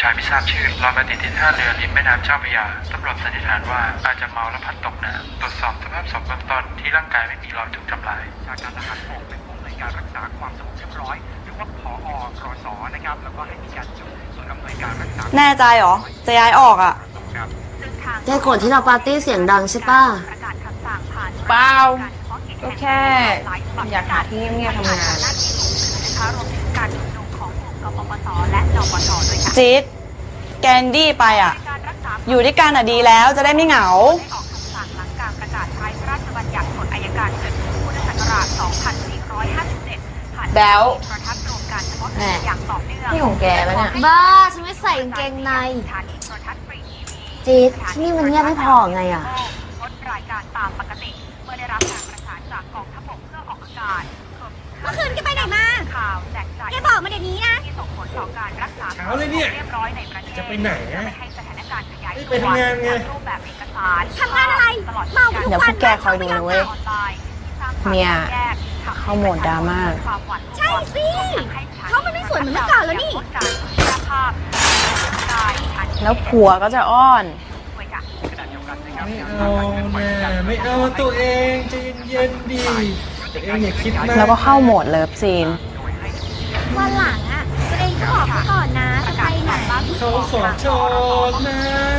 ชายไม่ทราบชื่อลอยมาติดที่ท่าเรือริมแม่น้ำเจ้าพระยาตำรวจสันนิษฐานว่าอาจจะเมาและพลัดตกน้ำตรวจสอบสภาพศพเบื้องต้นที่ร่างกายไม่มีรอยถูกทำลายจากการทหารบกเป็นผู้อำนวยการรักษาความสงบเรียบร้อยหรือว่าผอ.รส.นะครับแล้วก็ให้มีการจุดส่วนอำนวยการรักษาแน่ใจเหรอจะย้ายออกอ่ะแกโกรธที่เราปาร์ตี้เสียงดังใช่ป่ะเปล่าก็แค่อยากหาที่เงียบๆทำงานจี๊ดแกนดี้ไปอ่ะอยู่ด้วยกันอ่ะดีแล้วจะได้ไม่เหงาแบลนี่ของแกแล้วเนี่ยบ้าฉันไม่ใส่กางเกงในจี๊ดที่นี่มันเงียบไม่พอไงอ่ะเมื่อคืนแกไปไหนมาแกบอกมาเดี๋ยวนี้นะเช้าเลยเนี่ยจะไปไหนอะไปทำงานไงทำงานอะไรเมาทุกวันเดี๋ยวพวกแกคอยดูนะเว้ยเมียเข้าโหมดดราม่าใช่สิเขามันไม่สวยเหมือนเมื่อก่อนแล้วนี่แล้วผัวก็จะอ้อนไม่เอานะไม่เอาตัวเองใจเย็นๆดีตัวเองอย่าคิดมากแล้วก็เข้าโหมดเลิฟซีนวันหลังอ่ะตัวเองก็บอกเขาก่อนนะจะไปไหนเขาขอโทษนะ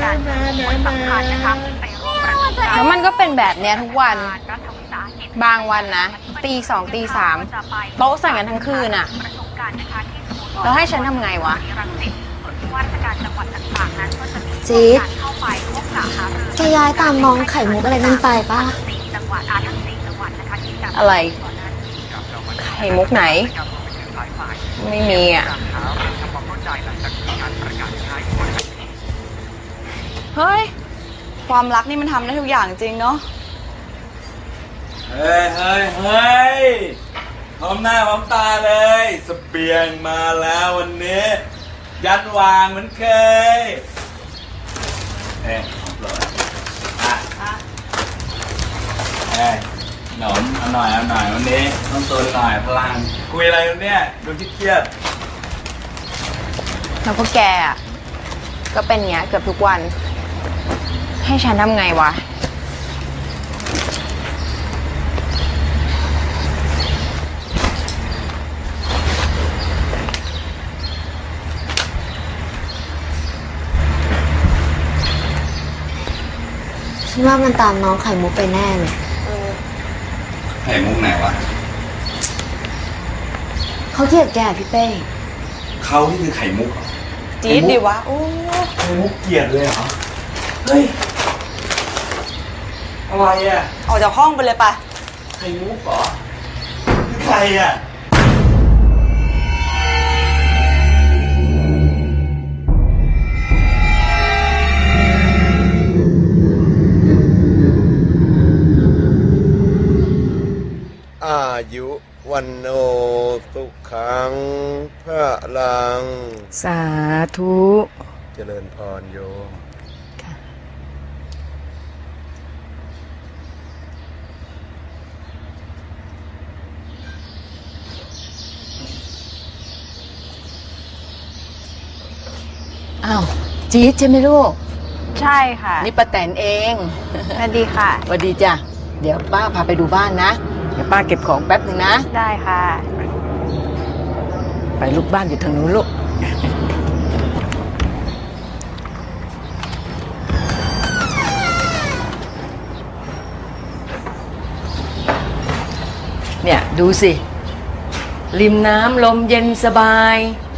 แล้วมันก็เป็นแบบเนี้ยทุกวันบางวันนะตีสองตีสามโต๊ะสั่งกันทั้งคืนอ่ะแล้วให้ฉันทำไงวะจี๊ดจะย้ายตามน้องไข่มุกอะไรนั่นไปป่ะอะไรไข่มุกไหนไม่มีอ่ะเฮ้ยความรักนี่มันทำได้ทุกอย่างจริงเนาะเฮ้ยพร้อมหน้าพร้อมตาเลยเสบียงมาแล้ววันนี้ยันวางเหมือนเคยหนมเอาหน่อยวันนี้ต้องตัวหน่อยพลังคุยอะไรวันนี้ดูเครียดแล้วก็แกอ่ะก็เป็นเงี้ยเกือบทุกวันให้ฉันทำไงวะฉันว่ามันตามน้องไข่มุกไปแน่เลยไข่มุกไหนวะเขาเกลียดแกพี่เป้เขาที่คือไข่มุกจี๊ดดิวะโอ้ไข่มุกเกลียดเลยเหรอเฮ้ยอะไรอ่ะออกจากห้องไปเลยปะไข่มุกเหรอคือใครอ่ะอายุวันโนสุขังพระลังสาธุเจริญพรโยมอ้าวจี๊ดใช่ไหมลูกใช่ค่ะนี่ป้าแตนเองสวัสดีค่ะสวัสดีจ้ะเดี๋ยวป้าพาไปดูบ้านนะเดี๋ยวป้าเก็บของแป๊บนึงนะได้ค่ะไปลูกบ้านอยู่ทางนู้นลูกเนี่ยดูสิริมน้ำลมเย็นสบาย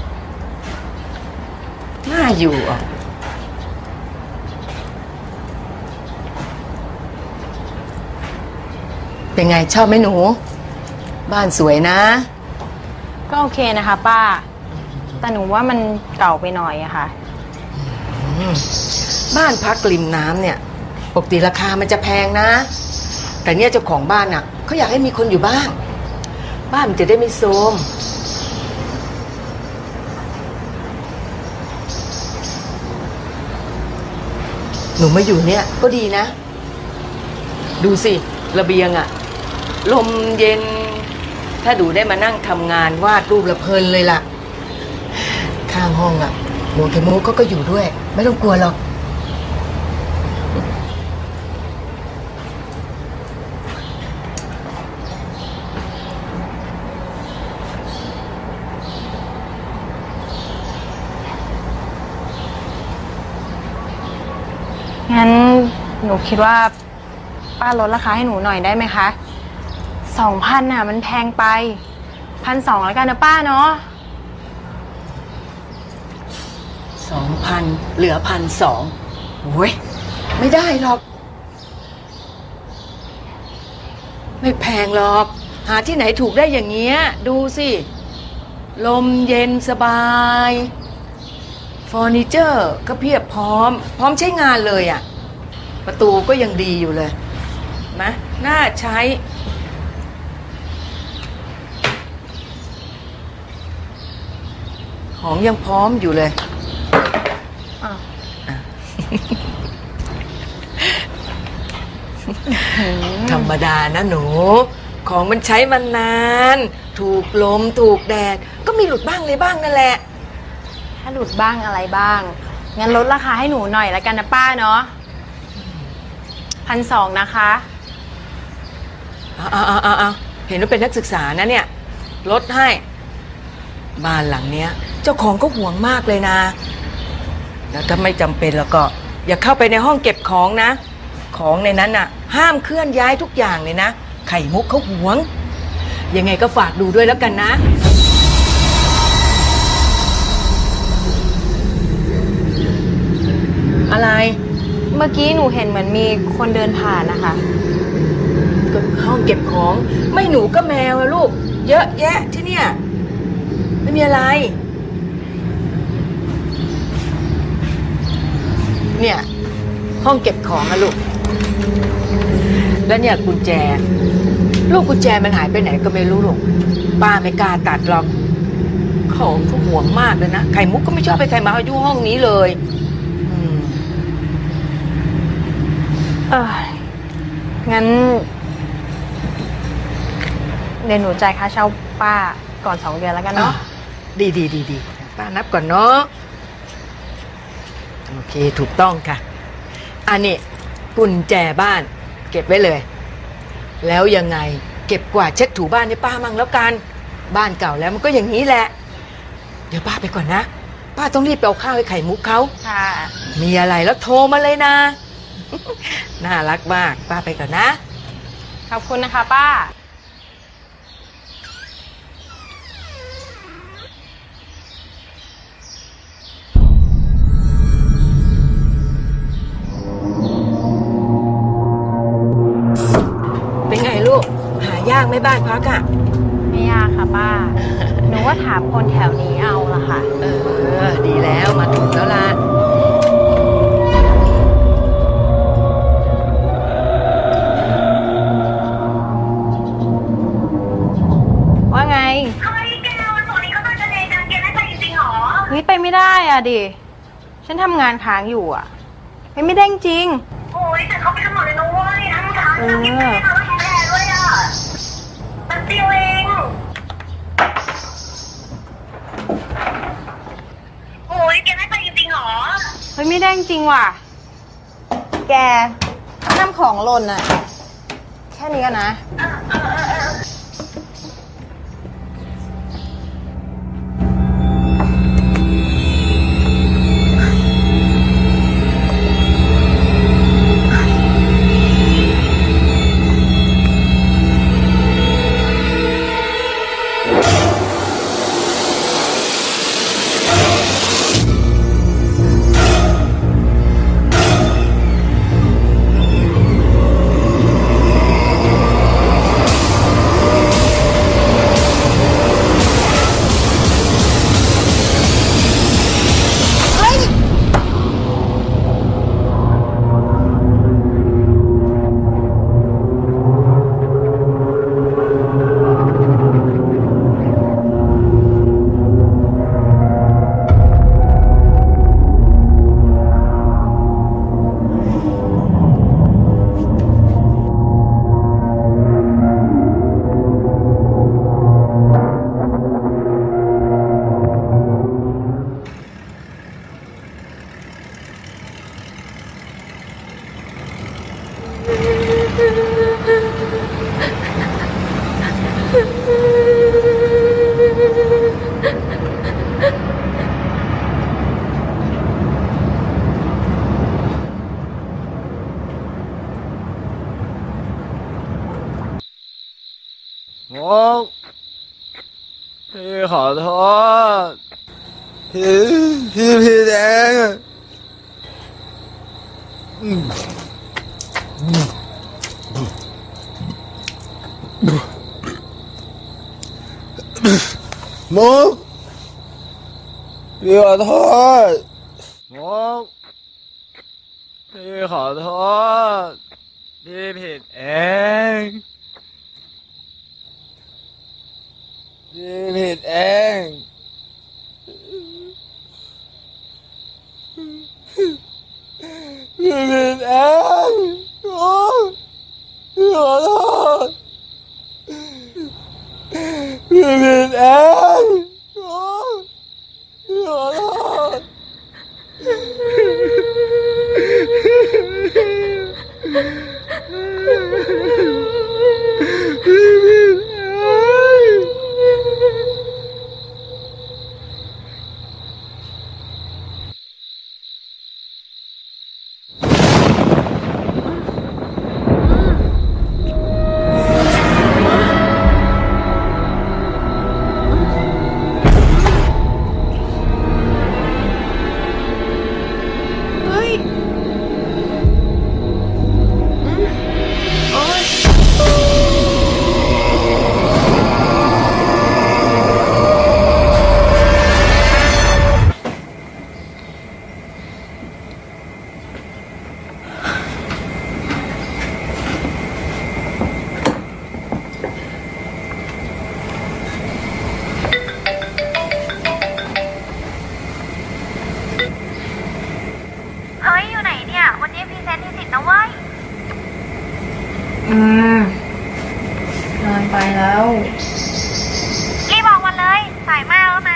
น่าอยู่อ่ะเป็นไงชอบไหมหนูบ้านสวยนะก็โอเคนะคะป้าแต่หนูว่ามันเก่าไปหน่อยอะค่ะบ้านพักริมน้ำเนี่ยปกติราคามันจะแพงนะแต่เนี่ยเจ้าของบ้านอ่ะเขาอยากให้มีคนอยู่บ้านบ้านมันจะได้ไม่โทรมหนูมาอยู่เนี่ยก็ดีนะดูสิระเบียงอ่ะลมเย็นถ้าดูได้มานั่งทำงานวาดรูปละเพลินเลยล่ะข้างห้องอ่ะโมเทโมเขาก็อยู่ด้วย ไม่ต้องกลัวหรอกงั้นหนูคิดว่าป้าลดราคาให้หนูหน่อยได้ไหมคะ2,000น่ะมันแพงไป1,200แล้วกันนะป้าเนาะ 2,000เหลือ1,200โอ้ยไม่ได้หรอกไม่แพงหรอกหาที่ไหนถูกได้อย่างเงี้ยดูสิลมเย็นสบายเฟอร์นิเจอร์ก็เพียบพร้อมใช้งานเลยอ่ะประตูก็ยังดีอยู่เลยนะน่าใช้ของยังพร้อมอยู่เลยธรรมดานะหนูของมันใช้มันนานถูกลมถูกแดดก็มีหลุดบ้างเลยบ้างนั่นแหละถ้าหลุดบ้างอะไรบ้างงั้นลดราคาให้หนูหน่อยแล้วกันนะป้าเนาะ1,200นะคะเอาเห็นว่าเป็นนักศึกษานะเนี่ยลดให้บ้านหลังเนี้ยเจ้าของก็ห่วงมากเลยนะแล้วถ้าไม่จำเป็นแล้วก็อย่าเข้าไปในห้องเก็บของนะของในนั้นน่ะห้ามเคลื่อนย้ายทุกอย่างเลยนะไข่มุกเขาห่วงยังไงก็ฝากดูด้วยแล้วกันนะอะไรเมื่อกี้หนูเห็นเหมือนมีคนเดินผ่านนะคะก็ห้องเก็บของไม่หนูก็แมวลูกเยอะแยะที่เนี่ยไม่มีอะไรเนี่ยห้องเก็บของนะลูกแล้วเนี่ยกุญแจลูกกุญแจมันหายไปไหนก็ไม่รู้ลูกป้าไม่กล้าตัดหรอกของเขาห่วงมากเลยนะไข่มุกก็ไม่ชอบไปใครมาอยู่ห้องนี้เลยงั้นเดี๋ยวหนูจ่ายค่าเช่าป้าก่อน2 เดือนแล้วกันเนาะดีป้านับก่อนเนาะโอเคถูกต้องค่ะอันนี้กุญแจบ้านเก็บไว้เลยแล้วยังไงเก็บกวาดเช็ดถูบ้านให้ป้ามั่งแล้วกันบ้านเก่าแล้วมันก็อย่างนี้แหละเดี๋ยวป้าไปก่อนนะป้าต้องรีบไปเอาข้าวให้ไข่มุกเขาค่ะมีอะไรแล้วโทรมาเลยนะน่ารักมากป้าไปก่อนนะขอบคุณนะคะป้าเป็นไงลูกหายากไหมบ้านพักอ่ะไม่ยากค่ะป้าหนูว่าถามคนแถวนี้เอาละค่ะดีแล้วมาถูกแล้วล่ะว่าไงเฮ้ยแกวันศุกร์นี้เขาจะเนจังแกไม่ไปจริงๆหรอเฮ้ยไปไม่ได้อ่ะดิฉันทำงานค้างอยู่อ่ะไม่ได้จริงโอ้ยแต่เขาไปทั้งหมดเลยนะเว้ยทั้งทั้งกินไม่ได้มาทั้งแพรด้วยอ่ะมันเดียวเองโอ้ยแกไม่ไปจริงๆหรอเฮ้ยไม่ได้จริงว่ะแกน้ำของหล่นอ่ะแค่นี้กันนะพี่ขอโทษพี่ผิดเองมุกพี่ขอโทษมุกพี่ขอโทษพี่ผิดเองพี่ผิดเองพี่ผิดเองโอ้พี่ขอโทษพี่ผิดเองโอ้พี่ขอโทษเฮ้ย อยู่ไหนเนี่ย วันนี้พรีเซนต์ที่สิทธิ์นะเว้ยนอนไปแล้วรีบบอกวันเลย สายมากแล้วนะ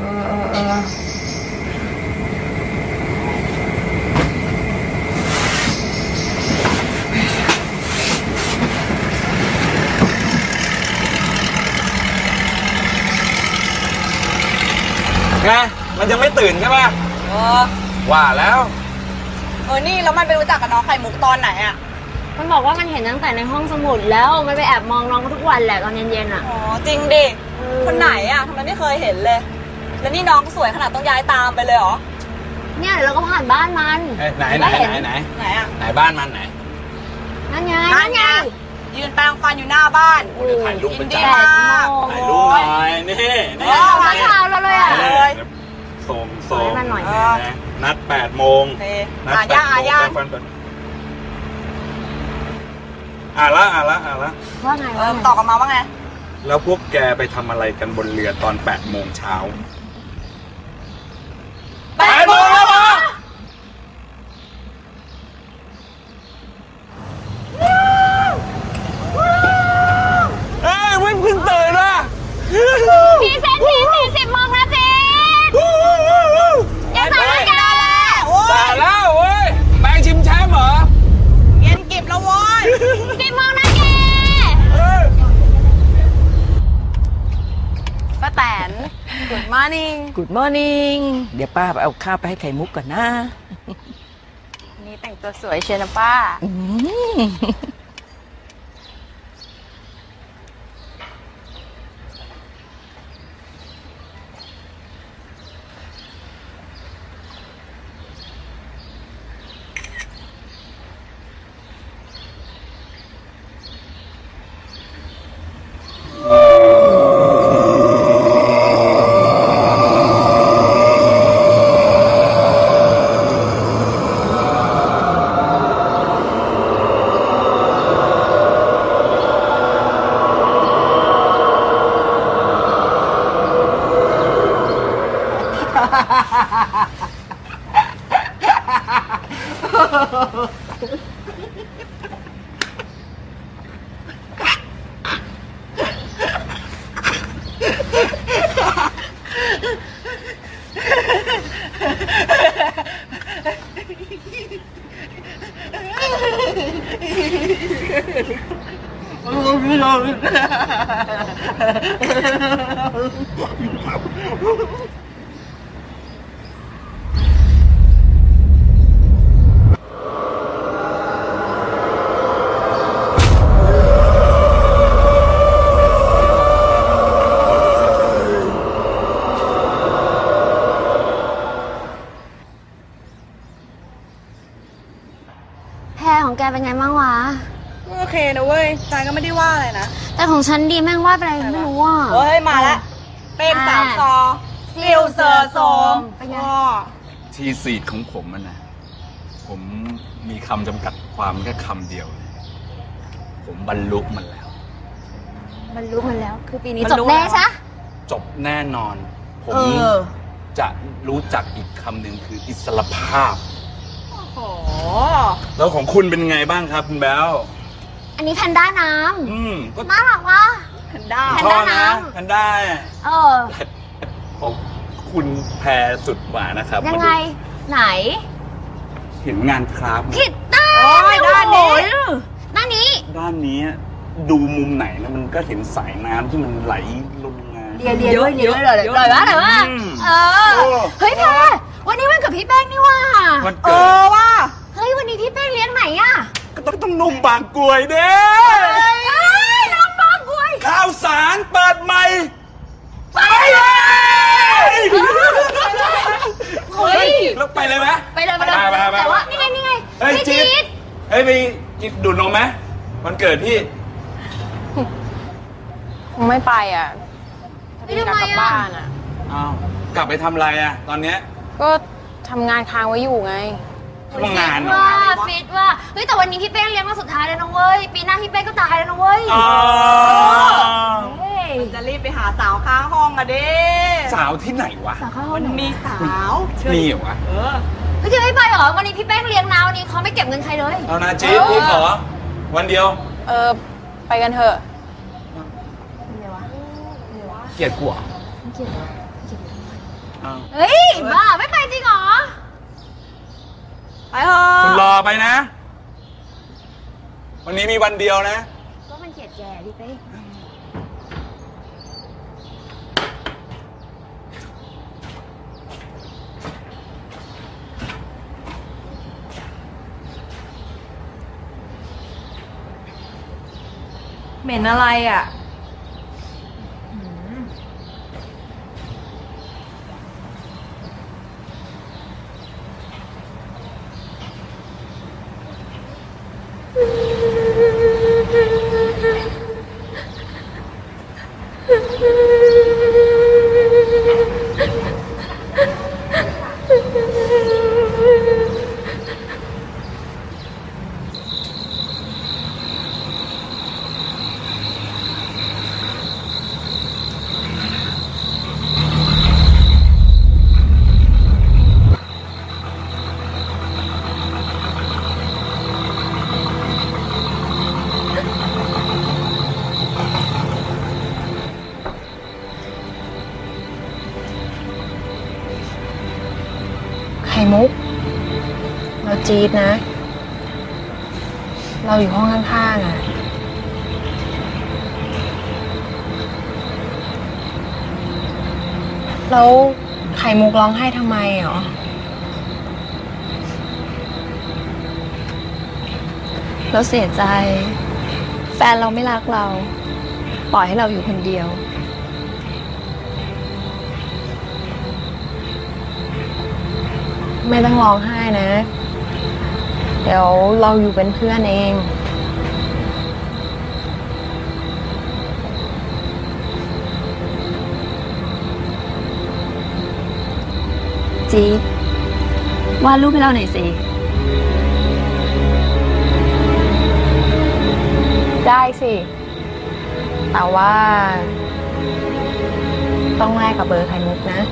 ไงมันยังไม่ตื่นใช่ป่ะว่าแล้วนี่แล้วมันไปรู้จักกับน้องไข่มุกตอนไหนอ่ะมันบอกว่ามันเห็นตั้งแต่ในห้องสมุดแล้วมันไปแอบมองน้องทุกวันแหละตอนเย็นๆอ่ะอ๋อจริงดิ คนไหนอ่ะทำไมไม่เคยเห็นเลย แล้วนี่น้องสวยขนาดต้องย้ายตามไปเลยเหรอเนี่ยเดี๋ยวเราก็ผ่านบ้านมันไหนไหนอ่ะไหนบ้านมันไหนนั่นไงนั่นไงยืนแปรงฟันอยู่หน้าบ้านเดี๋ยวถ่ายรูปเป็นดีจานมากถ่ายรูปหน่อยนี่มาเช้าแล้วเลยอ่ะส่งให้มันหน่อยนัด8 โมงโอเคนัดย่า 8 โมงย่าแปรงฟันก่อนอ่ะละว่าไงตอบกลับมาว่าไงแล้วพวกแกไปทำอะไรกันบนเรือตอน8 โมงเช้า 8 โมงแล้วเหรอเฮ้ยเพิ่งตื่นว่ะพี่เซนที40 โมงนะเจ๊อย่าสายกันแต่แล้วเว้ยแปงชิมแชมป์เหรอเย็นเก็บแล้วโว้ย 10 โมงนะแกป้าแตน Good morning Good morning เดี๋ยวป้าเอาข้าวไปให้ไข่มุกก่อนนะนี่แต่งตัวสวยเชียวนะป้าอืมของแกเป็นไงบ้างวะโอเคนะเว้ยจายก็ไม่ได้ว่าอะไรนะแต่ของฉันดีแม่งว่าเป็นอะไรไม่รู้อ่ะเฮ้ยมาแล้วเป็นสามซอซิลเซอร์โซมเป็นไงทีซีดของผมมันนะผมมีคำจำกัดความแค่คำเดียวเลยผมบรรลุมันแล้วมันรู้มันแล้ว คือปีนี้จบแน่ใช่จบแน่นอน ผมจะรู้จักอีกคำหนึ่งคืออิสรภาพโอ้แล้วของคุณเป็นไงบ้างครับคุณแบลอันนี้แพนด้าน้ก็ำน่ารักวะแพนด้าแพนชอด้าบนะน้แพนด้าำเออของคุณแพรสุดหวานนะครับยังไง ไหนเห็นงานคราฟต์ไหมผิดด้านโอ้ยด้านนี้ด้านนี้ด้านนี้ดูมุมไหนแล้วมันก็เห็นสายน้ำที่มันไหลลงมาเดี๋ยวเลยเออ เฮ้ยแพรวันนี้วันกับพี่แป้งนี่ว่าวันเกิดว่าเฮ้ยวันนี้พี่แป้งเลี้ยงไหนอ่ะก็ต้องนุ่มบางกรวยเด้เฮ้ยน้องบางกล้วยข้าวสารเปิดใหม่ไปเลยเฮ้ยแล้วไปเลยไหมไปเลยแต่ว่านี่ไงเฮ้ยพี่จี๊จี๊ดดเฮ้ยไปกินดูดนมไหมวันเกิดพี่คงไม่ไปอ่ะไม่ทำไมกลับอ่ะบ้านอ่ะอ้าวกลับไปทำอะไรอ่ะตอนเนี้ยก็ทำงานค้างไว้อยู่ไงทำงานเหรอว่าฟิตว่าเฮ้ยแต่วันนี้พี่แป้งเลี้ยงมาสุดท้ายแล้วนะเว้ยปีหน้าพี่แป้งก็ตายแล้วนะเว้ยอ๋อเฮ้ยจะรีบไปหาสาวข้างห้องอะเด้สาวที่ไหนวะสาวเข้าห้มัองนไหนมีสาวมีเหรอวะเฮ้ยจะไม่ไปเหรอวันนี้พี่แป้งเลี้ยงนาวันนี้เขาไม่เก็บเงินใครเลยเอานะจี๊ดพี่ขอวันเดียวไปกันเถอะเกลียดกูเหรอเฮ้ยบ้าไม่ไปจริงเหรอไปเถอคุณระ อไปนะ วันนี้มีวันเดียวนะก็มันเกลียดแกพี่เป้งเหม็นอะไรอ่ะไข่มุก เราจี๊ดนะ เราอยู่ห้องข้างๆอ่ะ แล้วไข่มุกร้องไห้ทำไมเหรอเราเสียใจ แฟนเราไม่รักเรา ปล่อยให้เราอยู่คนเดียวไม่ต้องร้องไห้นะ เดี๋ยวเราอยู่เป็นเพื่อนเองจี๊ดวาดรูปให้เราหน่อยสิได้สิ แต่ว่า ต้องแลกกับเบอร์ไข่มุกนะ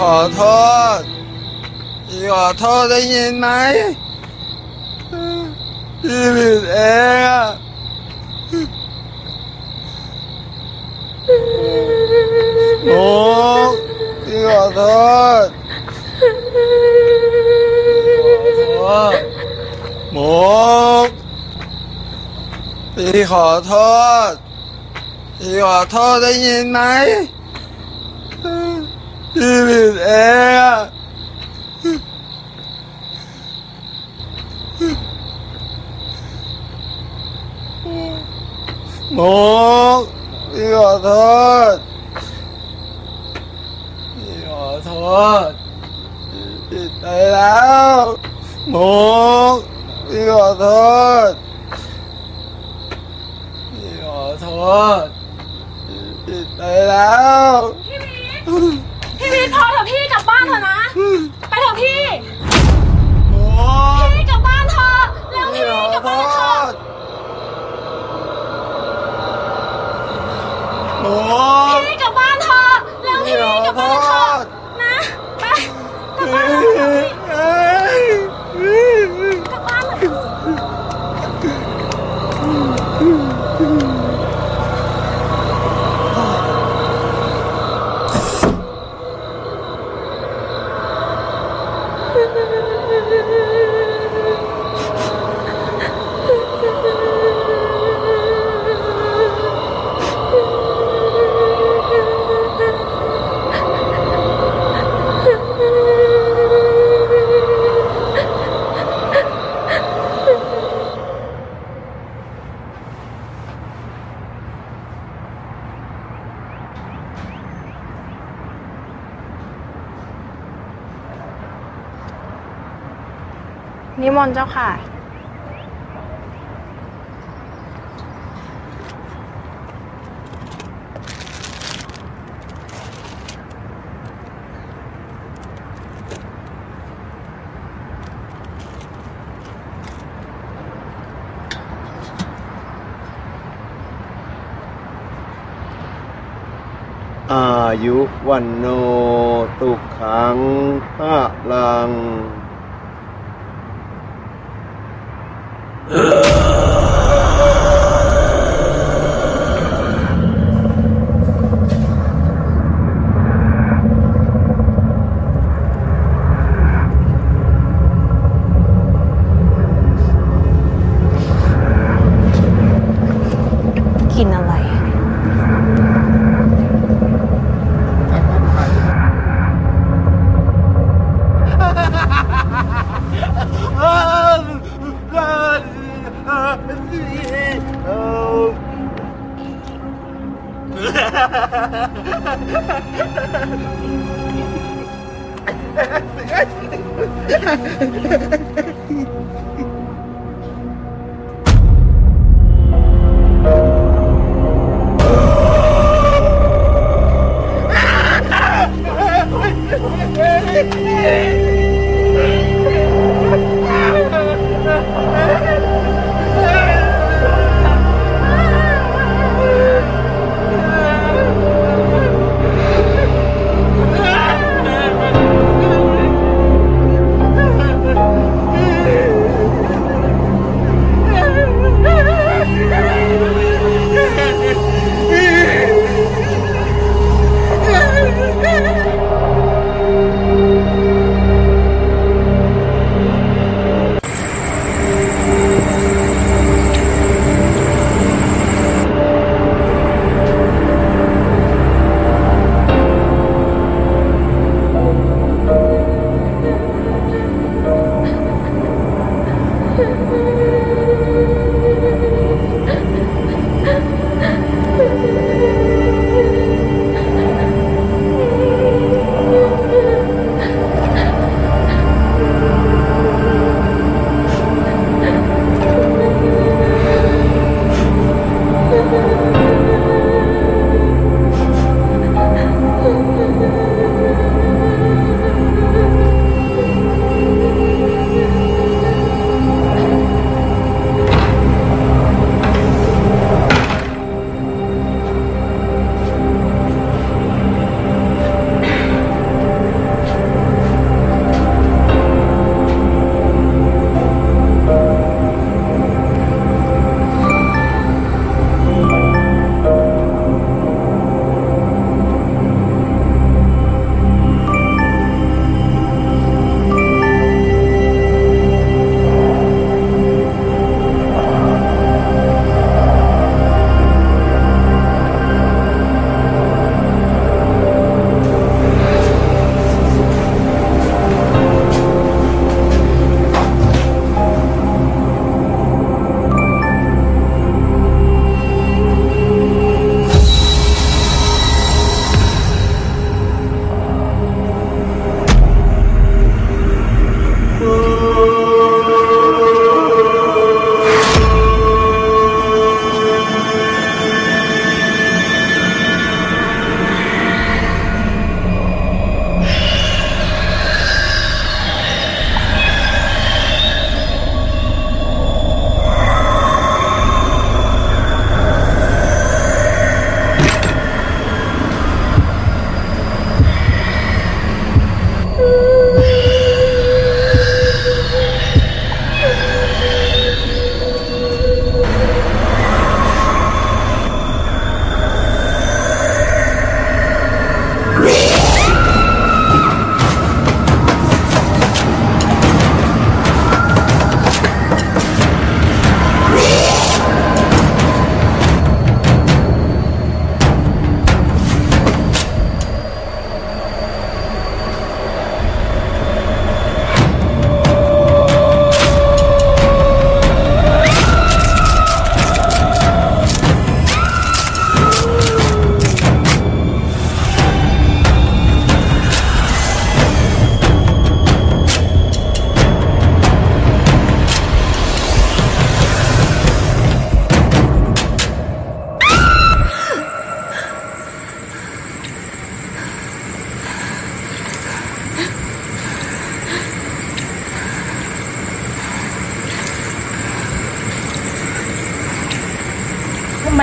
อโทษพี่ขอโทษได้ยินไหมพี่ผิดเองอะมุกพี่ขอโทษมุกพี่ขอโทษพี่ขอโทษได้ยินไหมพี่ผิดเองอะมุกพี่ขอโทษพี่ขอโทษผิดไปแล้วมุกพี่ขอโทษพี่ขอโทษผิดไปแล้วพี่วิทย์พอเถอะพี่กลับบ้านเถอะนะไปเถอะพี่พี่กลับบ้านเถอะแล้วพี่กลับบ้านเถอะพี่กลับบ้านเถอะแล้วพี่กลับบ้านเถอะนะไปกลับบ้านเถอะกลับบ้านเถอะนิมนต์เจ้าค่ะอายุวันโนตุขังพะลังกินอะไร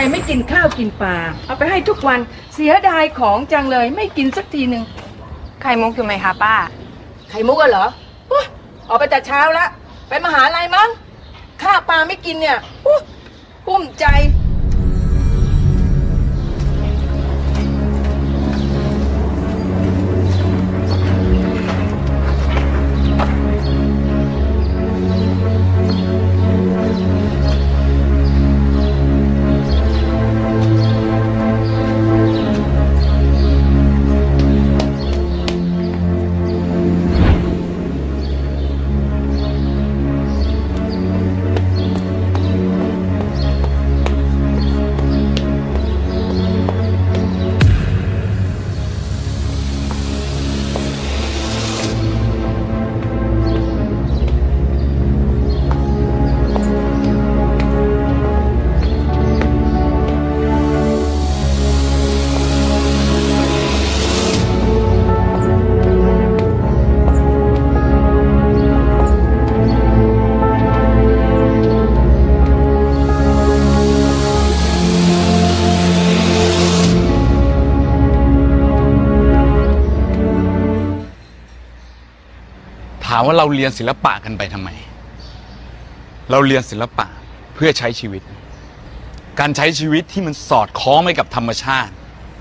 ไม่กินข้าวกินปลาเอาไปให้ทุกวันเสียดายของจังเลยไม่กินสักทีหนึ่งไข่มุกอยู่ไหมคะป้าไข่มุกเหรออุ๊ยออกไปแต่เช้าแล้วไปมหาลัยมั้งข้าวปลาไม่กินเนี่ยกุ้มใจถามว่าเราเรียนศิลปะกันไปทำไมเราเรียนศิลปะเพื่อใช้ชีวิตการใช้ชีวิตที่มันสอดคล้องไปกับธรรมชาติ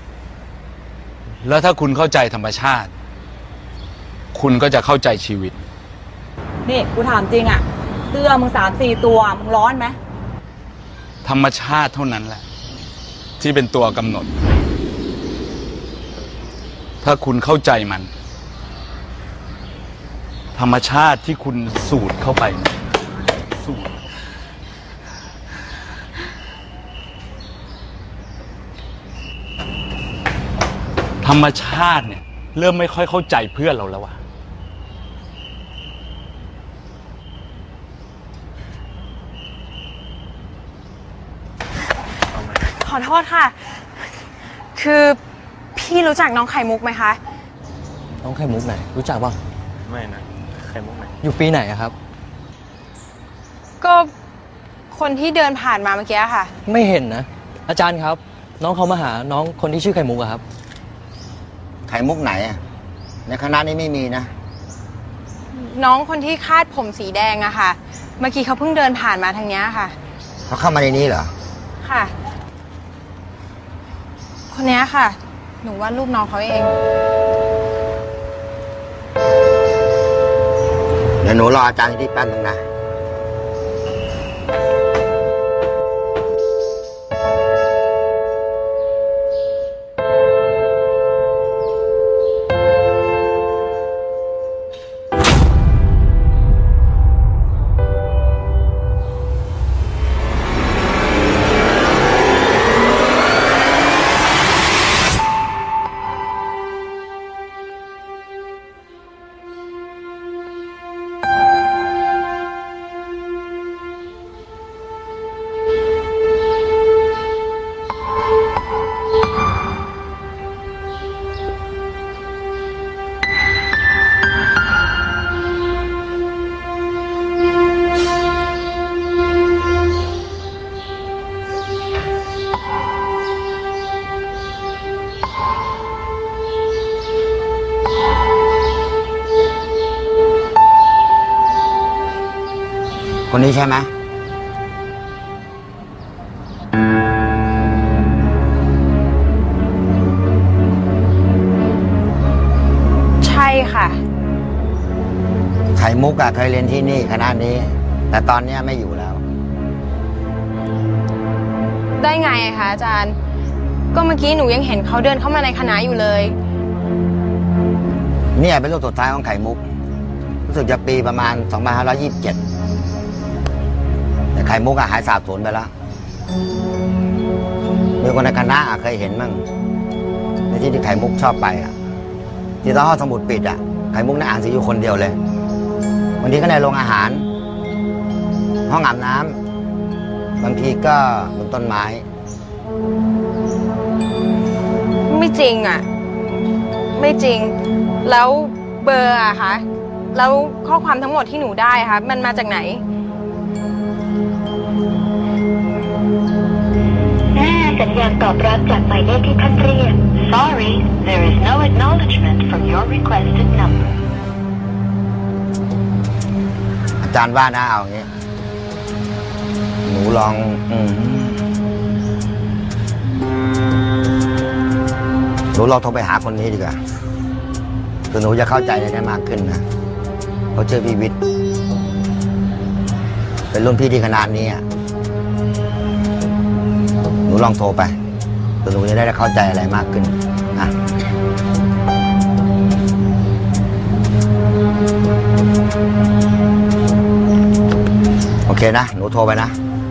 แล้วถ้าคุณเข้าใจธรรมชาติคุณก็จะเข้าใจชีวิตนี่กูถามจริงอะเสื้อมึง3-4 ตัวมึงร้อนไหมธรรมชาติเท่านั้นแหละที่เป็นตัวกำหนดถ้าคุณเข้าใจมันธรรมชาติที่คุณสูดเข้าไปสูดธรรมชาติเนี่ยเริ่มไม่ค่อยเข้าใจเพื่อนเราแล้วว่ะขอโทษค่ะคือพี่รู้จักน้องไข่มุกไหมคะน้องไข่มุกไหนรู้จักป่ะไม่นะไข่มุกไหนอยู่ปีไหนอะครับก็คนที่เดินผ่านมาเมื่อกี้ค่ะไม่เห็นนะอาจารย์ครับน้องเขามาหาน้องคนที่ชื่อไข่มุกอะครับไข่มุกไหนอะในคณะนี้ไม่มีนะน้องคนที่คาดผมสีแดงอะค่ะเมื่อกี้เขาเพิ่งเดินผ่านมาทางนี้ค่ะเขาเข้ามาในนี้เหรอค่ะคนนี้ค่ะหนูวาดรูปน้องเขาเองเดี๋ยวหนูรออาจารย์ที่แป๊บนึงนะคนนี้ใช่ไหมใช่ค่ะไข่มุกอะเคยเรียนที่นี่คณะนี้แต่ตอนนี้ไม่อยู่แล้วได้ไงคะอาจารย์ก็เมื่อกี้หนูยังเห็นเขาเดินเข้ามาในคณะอยู่เลยเนี่ยเป็นรูปสุดท้ายของไข่มุกรู้สึกจะปีประมาณ2527แต่ไข่มุกหายสาบสูญไปแล้วมีคนในคณะเคยเห็นมั่งในที่ไข่มุกชอบไปที่ตอนห้องสมุดปิดไข่มุกนั่งอ่านหนังสืออยู่คนเดียวเลยบางทีก็ในโรงอาหารห้องอาบน้ำบางทีก็บนต้นไม้ไม่จริงไม่จริงแล้วเบอร์คะแล้วข้อความทั้งหมดที่หนูได้คะมันมาจากไหนสัญญาณตอบรับจากหมายเลขที่ท่านเรียก Sorry there is no acknowledgement from your requested number อาจารย์ว่านะเอาอย่างนี้หนูลองหนูลองโทรไปหาคนนี้ดีกว่าคือหนูจะเข้าใจได้มากขึ้นนะเขาชื่อพี่วิทย์เป็นรุ่นพี่ที่คณะนี้หนูลองโทรไปหนูจะได้เข้าใจอะไรมากขึ้นนะโอเคนะหนูโทรไปนะ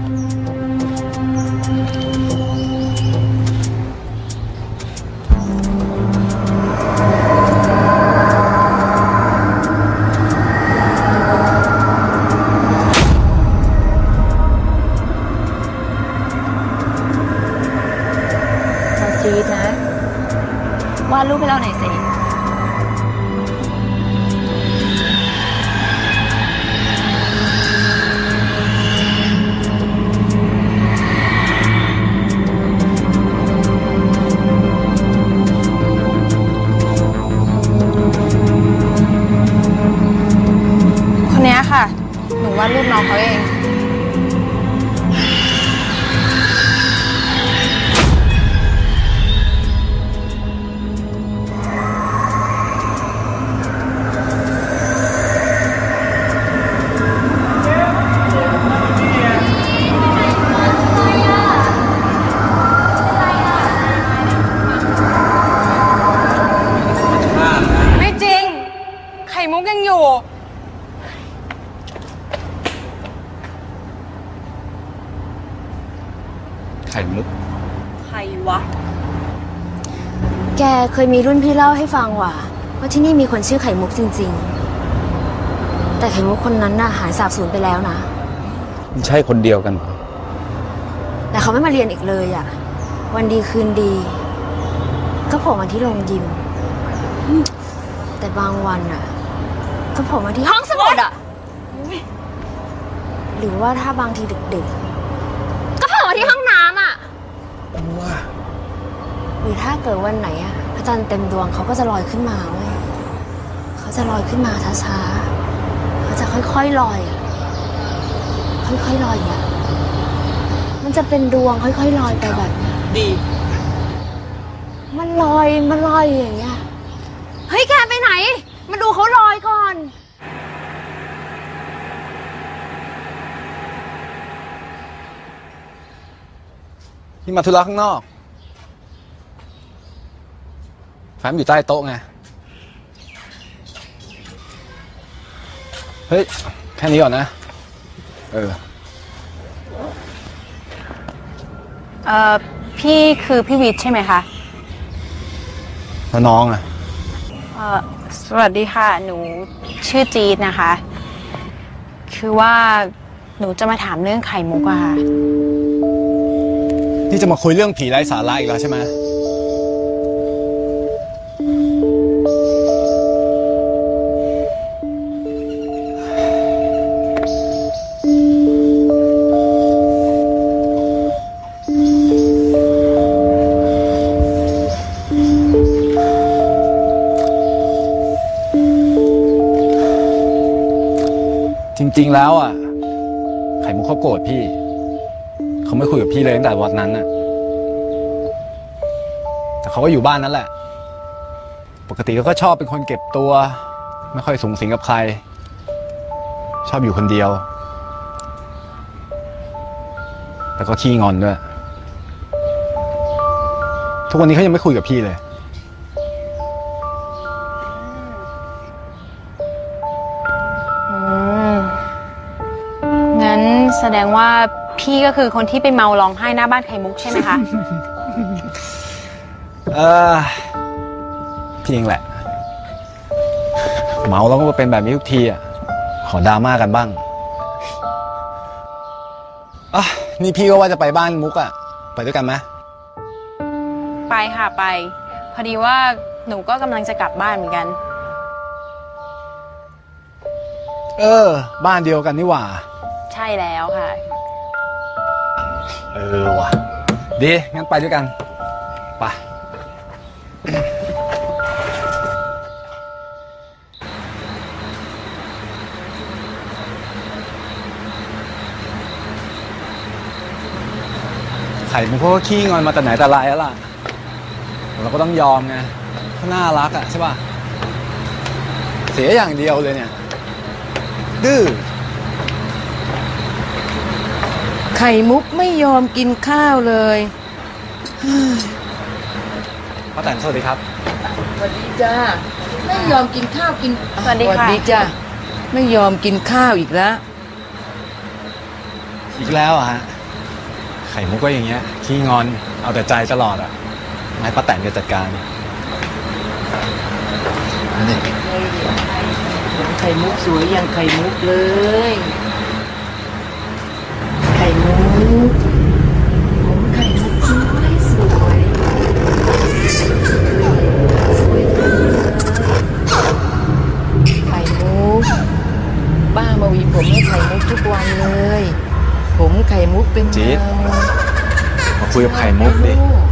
จี๊ดนะวาดรูปให้เราหน่อยสิคนนี้ค่ะหนูวาดรูปน้องเขาเองมุกยังอยู่ไข่มุกใครวะแกเคยมีรุ่นพี่เล่าให้ฟังว่าที่นี่มีคนชื่อไข่มุกจริงๆแต่ไข่มุกคนนั้นน่ะหายสาบสูญไปแล้วนะมันใช่คนเดียวกันแต่เขาไม่มาเรียนอีกเลยอ่ะวันดีคืนดีก็โผล่มาที่โรงยิมแต่บางวันอ่ะก็โผล่มาที่ห้องสมุดอ่ะหรือว่าถ้าบางทีดึกๆก็โผล่มาที่ห้องน้ำอ่ะหรือถ้าเกิดวันไหนอ่ะพระจันทร์เต็มดวงเขาก็จะลอยขึ้นมาเว้ยเขาจะลอยขึ้นมาช้าๆเขาจะค่อยๆลอยอ่ะค่อยๆลอยอ่ะมันจะเป็นดวงค่อยๆลอยไปแบบดีมันลอยอย่างเงี้ยเฮ้ยแกไปไหนมาดูเขาลอยก่อนพี่มาธุระข้างนอกแฟมอยู่ใต้โต๊ะไงเฮ้ยแค่นี้ก่อนนะพี่คือพี่วิทย์ใช่ไหมคะแล้วน้องอ่ะสวัสดีค่ะหนูชื่อจี๊ดนะคะคือว่าหนูจะมาถามเรื่องไข่มุกอะค่ะนี่จะมาคุยเรื่องผีไร้สาระอีกแล้วใช่ไหมจริงๆแล้วอ่ะไข่มุกเขาโกรธพี่เขาไม่คุยกับพี่เลยตั้งแต่วันนั้นน่ะแต่เขาก็อยู่บ้านนั่นแหละปกติเขาก็ชอบเป็นคนเก็บตัวไม่ค่อยสุงสิงกับใครชอบอยู่คนเดียวแต่ก็ขี้งอนด้วยทุกวันนี้เขายังไม่คุยกับพี่เลยงั้นแสดงว่าพี่ก็คือคนที่ไปเมาร้องไห้หน้าบ้านไข่มุกใช่ไหมคะพี่เองแหละเมาแล้วก็เป็นแบบนี้ทุกทีอ่ะขอดราม่ากันบ้างนี่พี่ก็ว่าจะไปบ้านมุกอ่ะไปด้วยกันไหมไปค่ะไปพอดีว่าหนูก็กำลังจะกลับบ้านเหมือนกันบ้านเดียวกันนี่หว่าใช่แล้วค่ะว่ะดีงั้นไปด้วยกันไปไข่มุกเขาก็ขี้งอนมาแต่ไหนแต่ไรแล้วล่ะเราก็ต้องยอมไงเขาน่ารักอ่ะใช่ป่ะเสียอย่างเดียวเลยเนี่ยดื้อไข่มุกไม่ยอมกินข้าวเลยป้าแตนสวัสดีครับสวัสดีจ้าไม่ยอมกินข้าวกินสวัสดีค่ะจ้าไม่ยอมกินข้าวอีกแล้วฮะไข่มุกก็อย่างเงี้ยขี้งอนเอาแต่ใจตลอดอ่ะให้ป้าแตนก็จัดการนี่ไข่มุกสวยอย่างไข่มุกเลยไข่มุกผมไข่มุกสวยสวยไข่มุกป้ามาวีผมให้ไข่มุกทุกวันเลยผมไข่มุกเป็นจี๊ดมาคุยกับไข่มุกดิ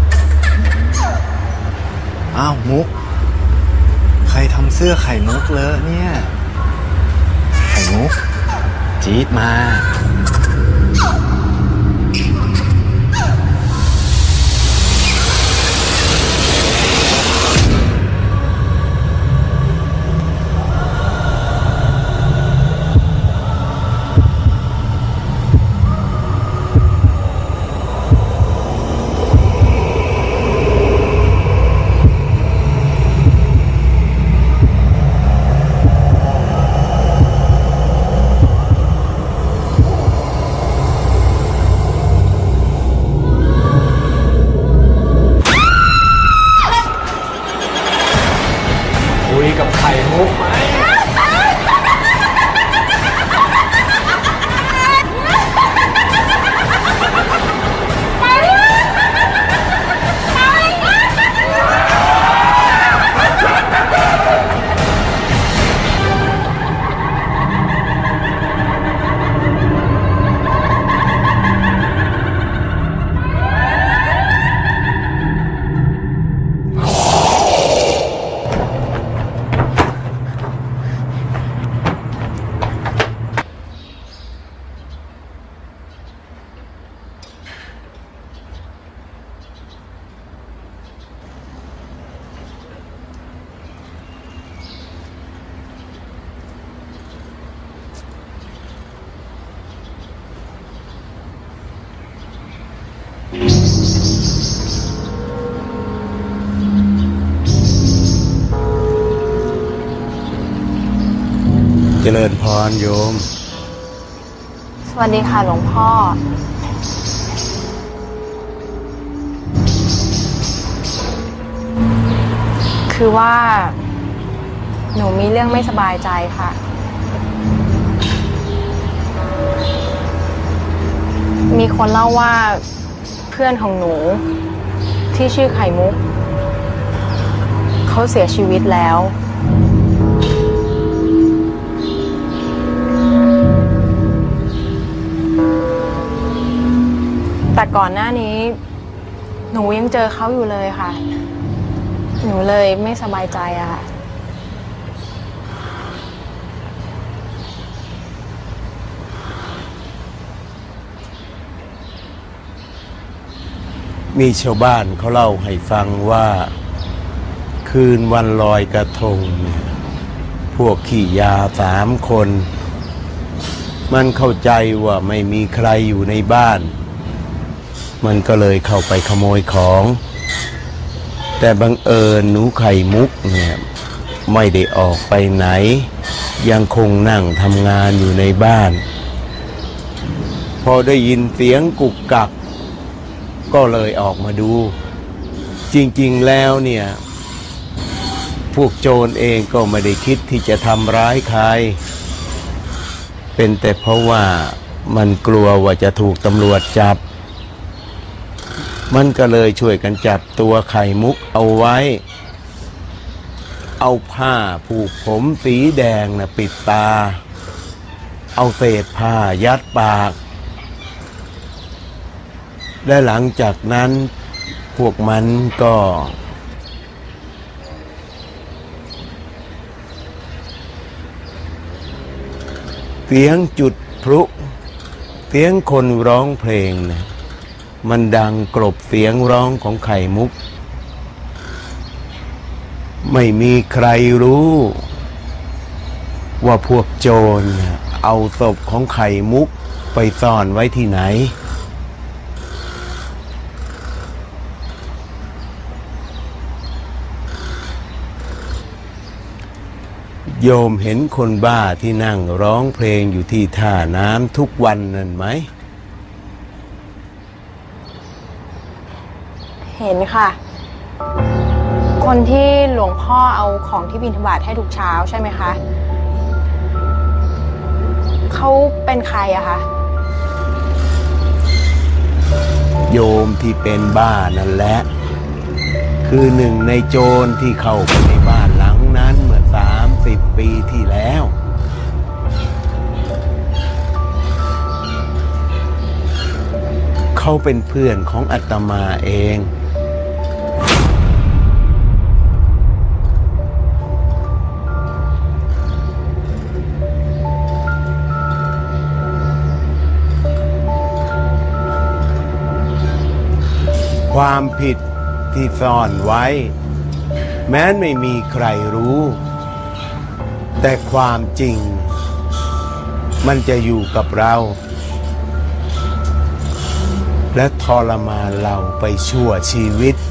อ้าวมุกใครทำเสื้อไข่มุกเลอะเนี่ยไข่มุกจี๊ดมากับไข่มุกไหมเจริญพรโยมสวัสดีค่ะหลวงพ่อคือว่าหนูมีเรื่องไม่สบายใจค่ะมีคนเล่าว่าเพื่อนของหนูที่ชื่อไข่มุกเขาเสียชีวิตแล้วแต่ก่อนหน้านี้หนูยังเจอเขาอยู่เลยค่ะหนูเลยไม่สบายใจอะค่ะมีชาวบ้านเขาเล่าให้ฟังว่าคืนวันลอยกระทงเนี่ยพวกขี้ยา3 คนมันเข้าใจว่าไม่มีใครอยู่ในบ้านมันก็เลยเข้าไปขโมยของแต่บังเอิญหนูไข่มุกเนี่ยไม่ได้ออกไปไหนยังคงนั่งทำงานอยู่ในบ้านพอได้ยินเสียงกุกกักก็เลยออกมาดูจริงๆแล้วเนี่ยพวกโจรเองก็ไม่ได้คิดที่จะทำร้ายใครเป็นแต่เพราะว่ามันกลัวว่าจะถูกตำรวจจับมันก็เลยช่วยกันจับตัวไข่มุกเอาไว้เอาผ้าผูกผมสีแดงนะปิดตาเอาเศษผ้ายัดปากและหลังจากนั้นพวกมันก็เสียงจุดพลุเสียงคนร้องเพลงนะมันดังกลบเสียงร้องของไข่มุกไม่มีใครรู้ว่าพวกโจรเอาศพของไข่มุกไปซ่อนไว้ที่ไหนโยมเห็นคนบ้าที่นั่งร้องเพลงอยู่ที่ท่าน้ำทุกวันนั่นไหมเห็นค่ะคนที่หลวงพ่อเอาของที่บิณฑบาตให้ทุกเช้าใช่ไหมคะเขาเป็นใครอะคะโยมที่เป็นบ้านั่นแหละคือหนึ่งในโจรที่เข้าไปในบ้านหลังนั้นเมื่อ30 ปีที่แล้วเขาเป็นเพื่อนของอาตมาเองความผิดที่ซ่อนไว้แม้ไม่มีใครรู้แต่ความจริงมันจะอยู่กับเราและทรมานเราไปชั่วชีวิต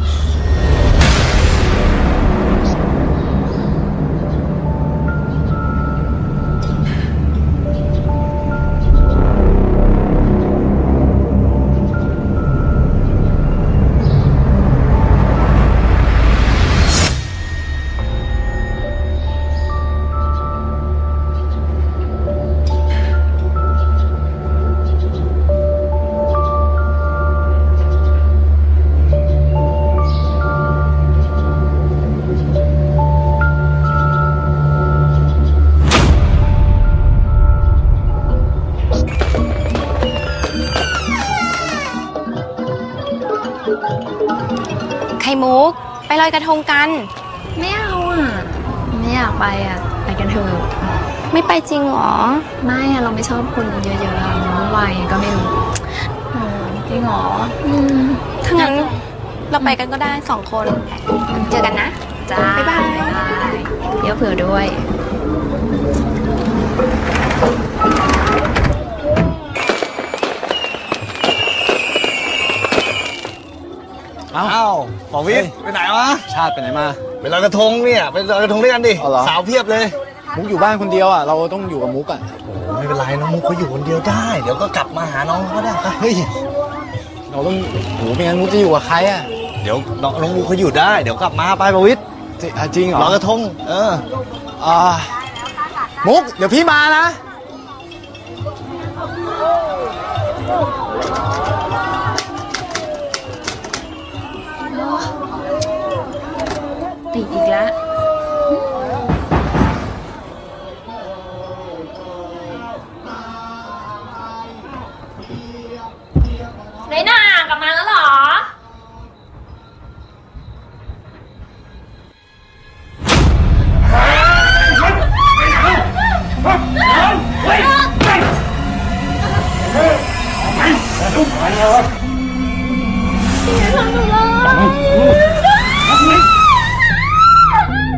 ไข่มุกไปลอยกระทงกันไม่เอาอ่ะไม่อยากไปอ่ะไปกันเถอะไม่ไปจริงหรอไม่อ่ะเราไม่ชอบคนเยอะๆมันวุ่นวายก็ไม่รู้จริงหรอถ้างั้นเราไปกันก็ได้2 คนเจอกันนะจ้าบ๊ายบายเดี๋ยวเผื่อด้วยเอ้าหมอวิทย์ไปไหนวะชาติไปไหนมาไปลอยกระทงเนี่ยไปลอยกระทงด้วยกันดิสาวเพียบเลยมุกอยู่บ้านคนเดียวอ่ะเราต้องอยู่กับมุกอ่ะโอ้ไม่เป็นไรน้องมุกเขาอยู่คนเดียวได้เดี๋ยวก็กลับมาหาน้องก็ได้เฮ้ยเราต้องโหไม่งั้นมุกจะอยู่กับใครอ่ะเดี๋ยวน้องมุกเขาอยู่ได้เดี๋ยวกลับมาไปประวิทย์จริงเหรอลอยกระทงมุกเดี๋ยวพี่มานะติดอีกแล้วไหนน่ากลับมาแล้วเหรอพี่ทำหนูเลย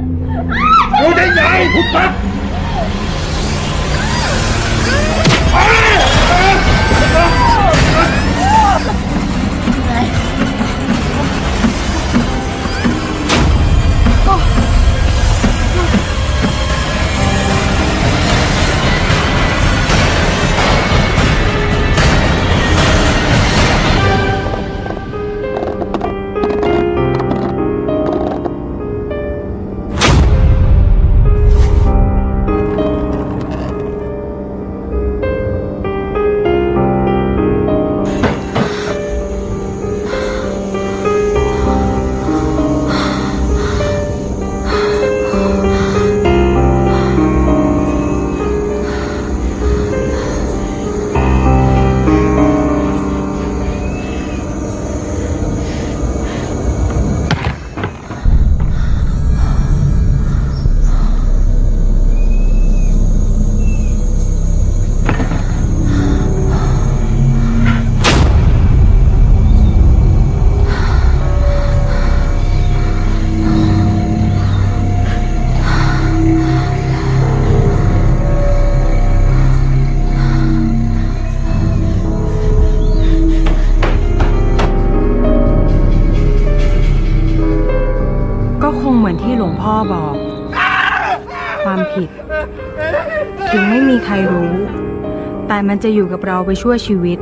มือนที่หลวงพ่อบอก ความผิดถึงไม่มีใครรู้ แต่มันจะอยู่กับเราไปชั่วชีวิต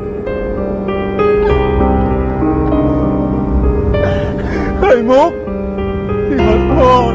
ไข่มุกพี่ขอโทษ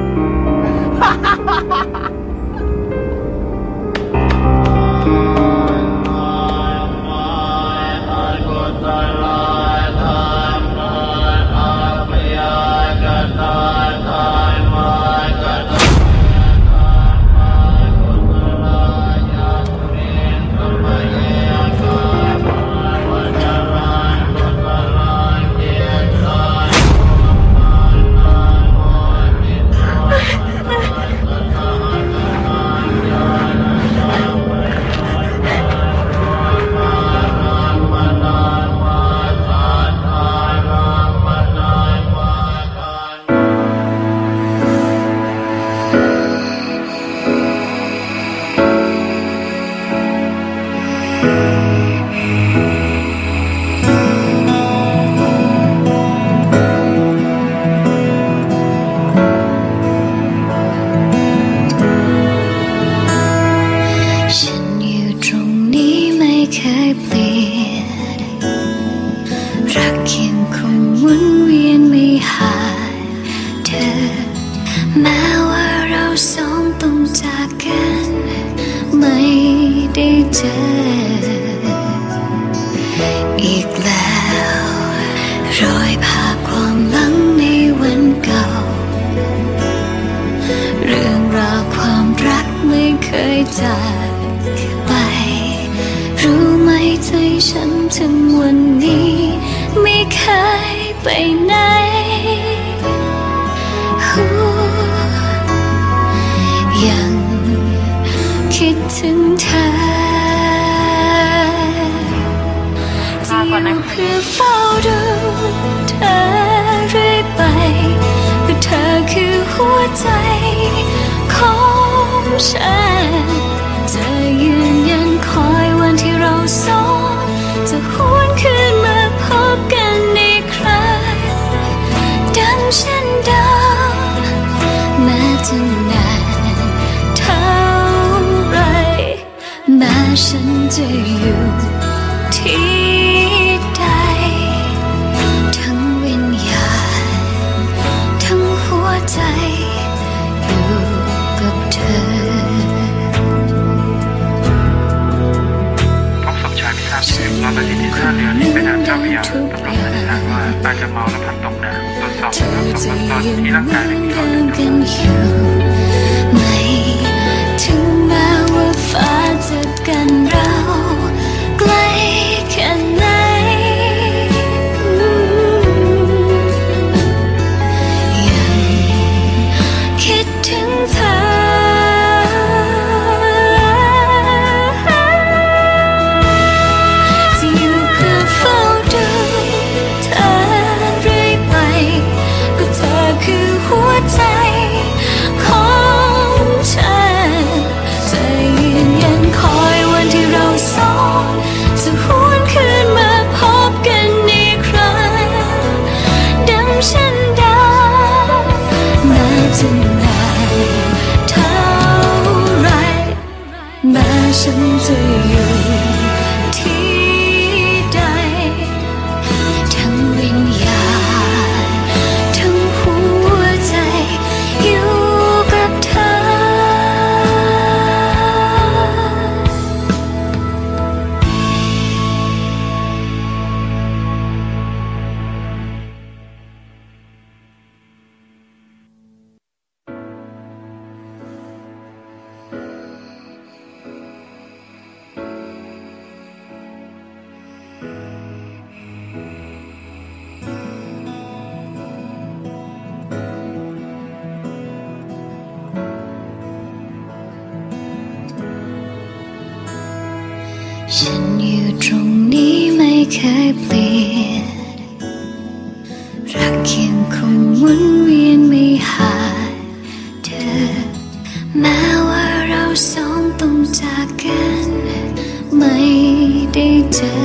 ฉันอยู่ตรงนี้ไม่เคยเปลี่ยนรักยังคงหมุนเวียนไม่ห่างเธอแม้ว่าเราสองต้องจากกันไม่ได้เจอ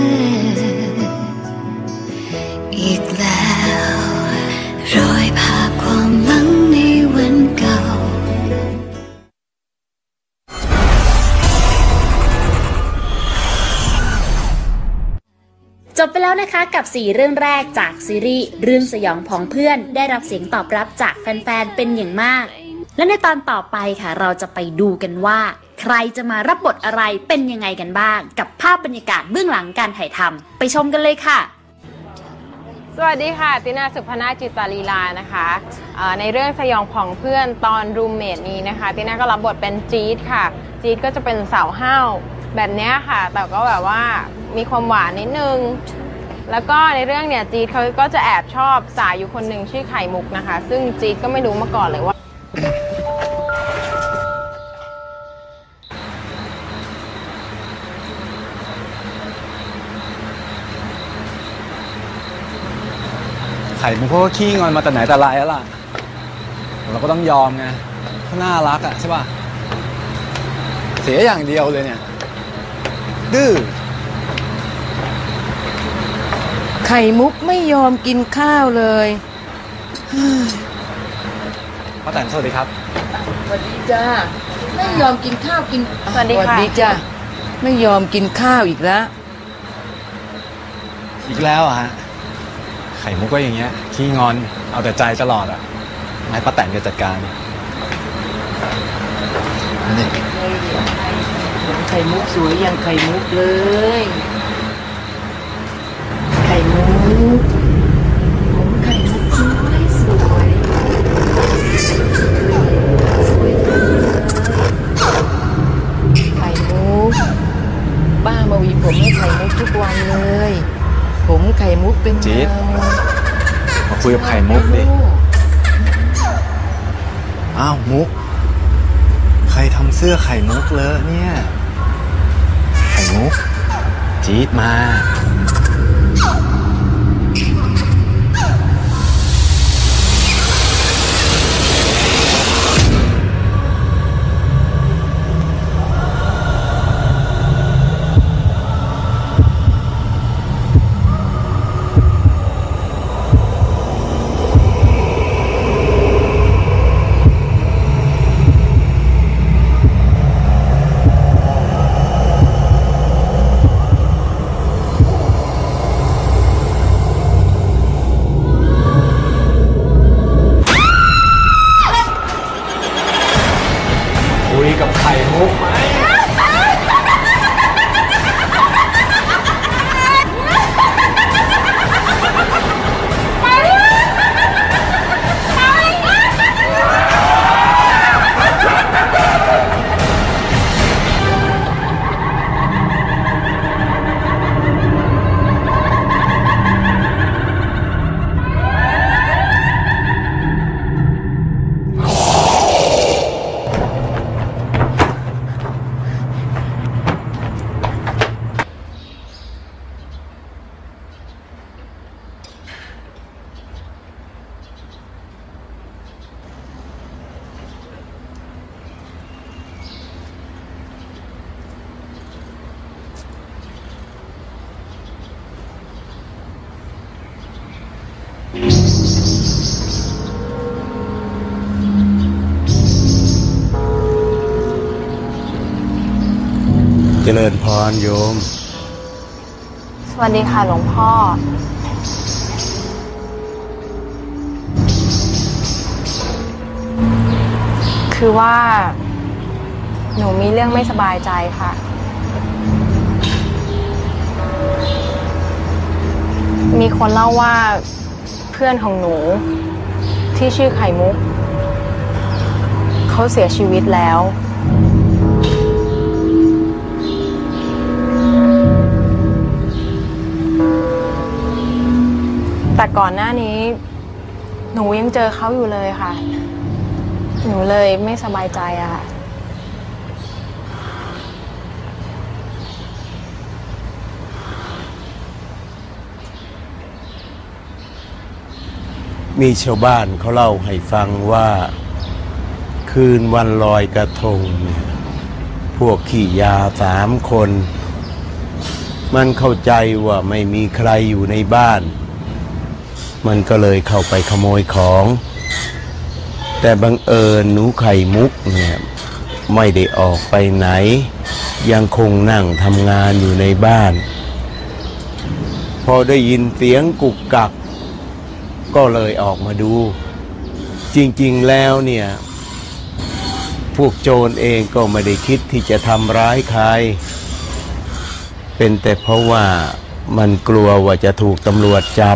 อีกแล้วรอยภาพความหลังในวันจบไปแล้วนะคะกับ4เรื่องแรกจากซีรีส์เรื่องสยองผองเพื่อนได้รับเสียงตอบรับจากแฟนๆเป็นอย่างมากและในตอนต่อไปค่ะเราจะไปดูกันว่าใครจะมารับบทอะไรเป็นยังไงกันบ้างกับภาพบรรยากาศเบื้องหลังการถ่ายทำไปชมกันเลยค่ะสวัสดีค่ะตินาสุพนาจิตาลีลานะคะในเรื่องสยองผองเพื่อนตอนรูมเมทนี้นะคะตินาก็รับบทเป็นจี๊ดค่ะจี๊ดก็จะเป็นสาวห้าวแบบนี้ค่ะแต่ก็แบบว่ามีความหวานนิดนึงแล้วก็ในเรื่องเนี่ยจี๊ดเขาก็จะแอบชอบสาวอยู่คนหนึ่งชื่อไข่มุกนะคะซึ่งจี๊ดก็ไม่รู้มาก่อนเลยว่าไข่มุกเขาก็ขี้งอนมาแต่ไหนแต่ไรแล้วล่ะเราก็ต้องยอมไงเขาน่ารักอ่ะใช่ป่ะเสียอย่างเดียวเลยเนี่ยดื้อไข่มุกไม่ยอมกินข้าวเลยป้าแตนสวัสดีครับสวัสดีจ้าไม่ยอมกินข้าวกินสวัสดีค่ะสวัสดีจ้าไม่ยอมกินข้าวอีกแล้วอ่ะฮะไข่มุกก็อย่างเงี้ยขี้งอนเอาแต่ใจตลอดอ่ะให้ป้าแตนจัดการนี่ไข่มุกสวยอย่างไข่มุกเลยไข่มุกผมไข่มุกสวยสวยไข่มุกป้ามาวีผมให้ไข่มุกทุกวันเลยผมไข่มุกเป็นจี๊ดมาคุยกับไข่มุกดิอ้าวมุกใครทำเสื้อไข่มุกเลอะเนี่ยไข่มุกจี๊ดมากับไข่มุกไหมเจริญพรโยมสวัสดีค่ะหลวงพ่อคือว่าหนูมีเรื่องไม่สบายใจค่ะมีคนเล่าว่าเพื่อนของหนูที่ชื่อไข่มุกเขาเสียชีวิตแล้วแต่ก่อนหน้านี้หนูยังเจอเขาอยู่เลยค่ะหนูเลยไม่สบายใจอะค่ะมีชาวบ้านเขาเล่าให้ฟังว่าคืนวันลอยกระทงเนี่ยพวกขี้ยา3 คนมันเข้าใจว่าไม่มีใครอยู่ในบ้านมันก็เลยเข้าไปขโมยของแต่บังเอิญหนูไข่มุกเนี่ยไม่ได้ออกไปไหนยังคงนั่งทำงานอยู่ในบ้านพอได้ยินเสียงกุกกักก็เลยออกมาดูจริงๆแล้วเนี่ยพวกโจรเองก็ไม่ได้คิดที่จะทำร้ายใครเป็นแต่เพราะว่ามันกลัวว่าจะถูกตำรวจจับ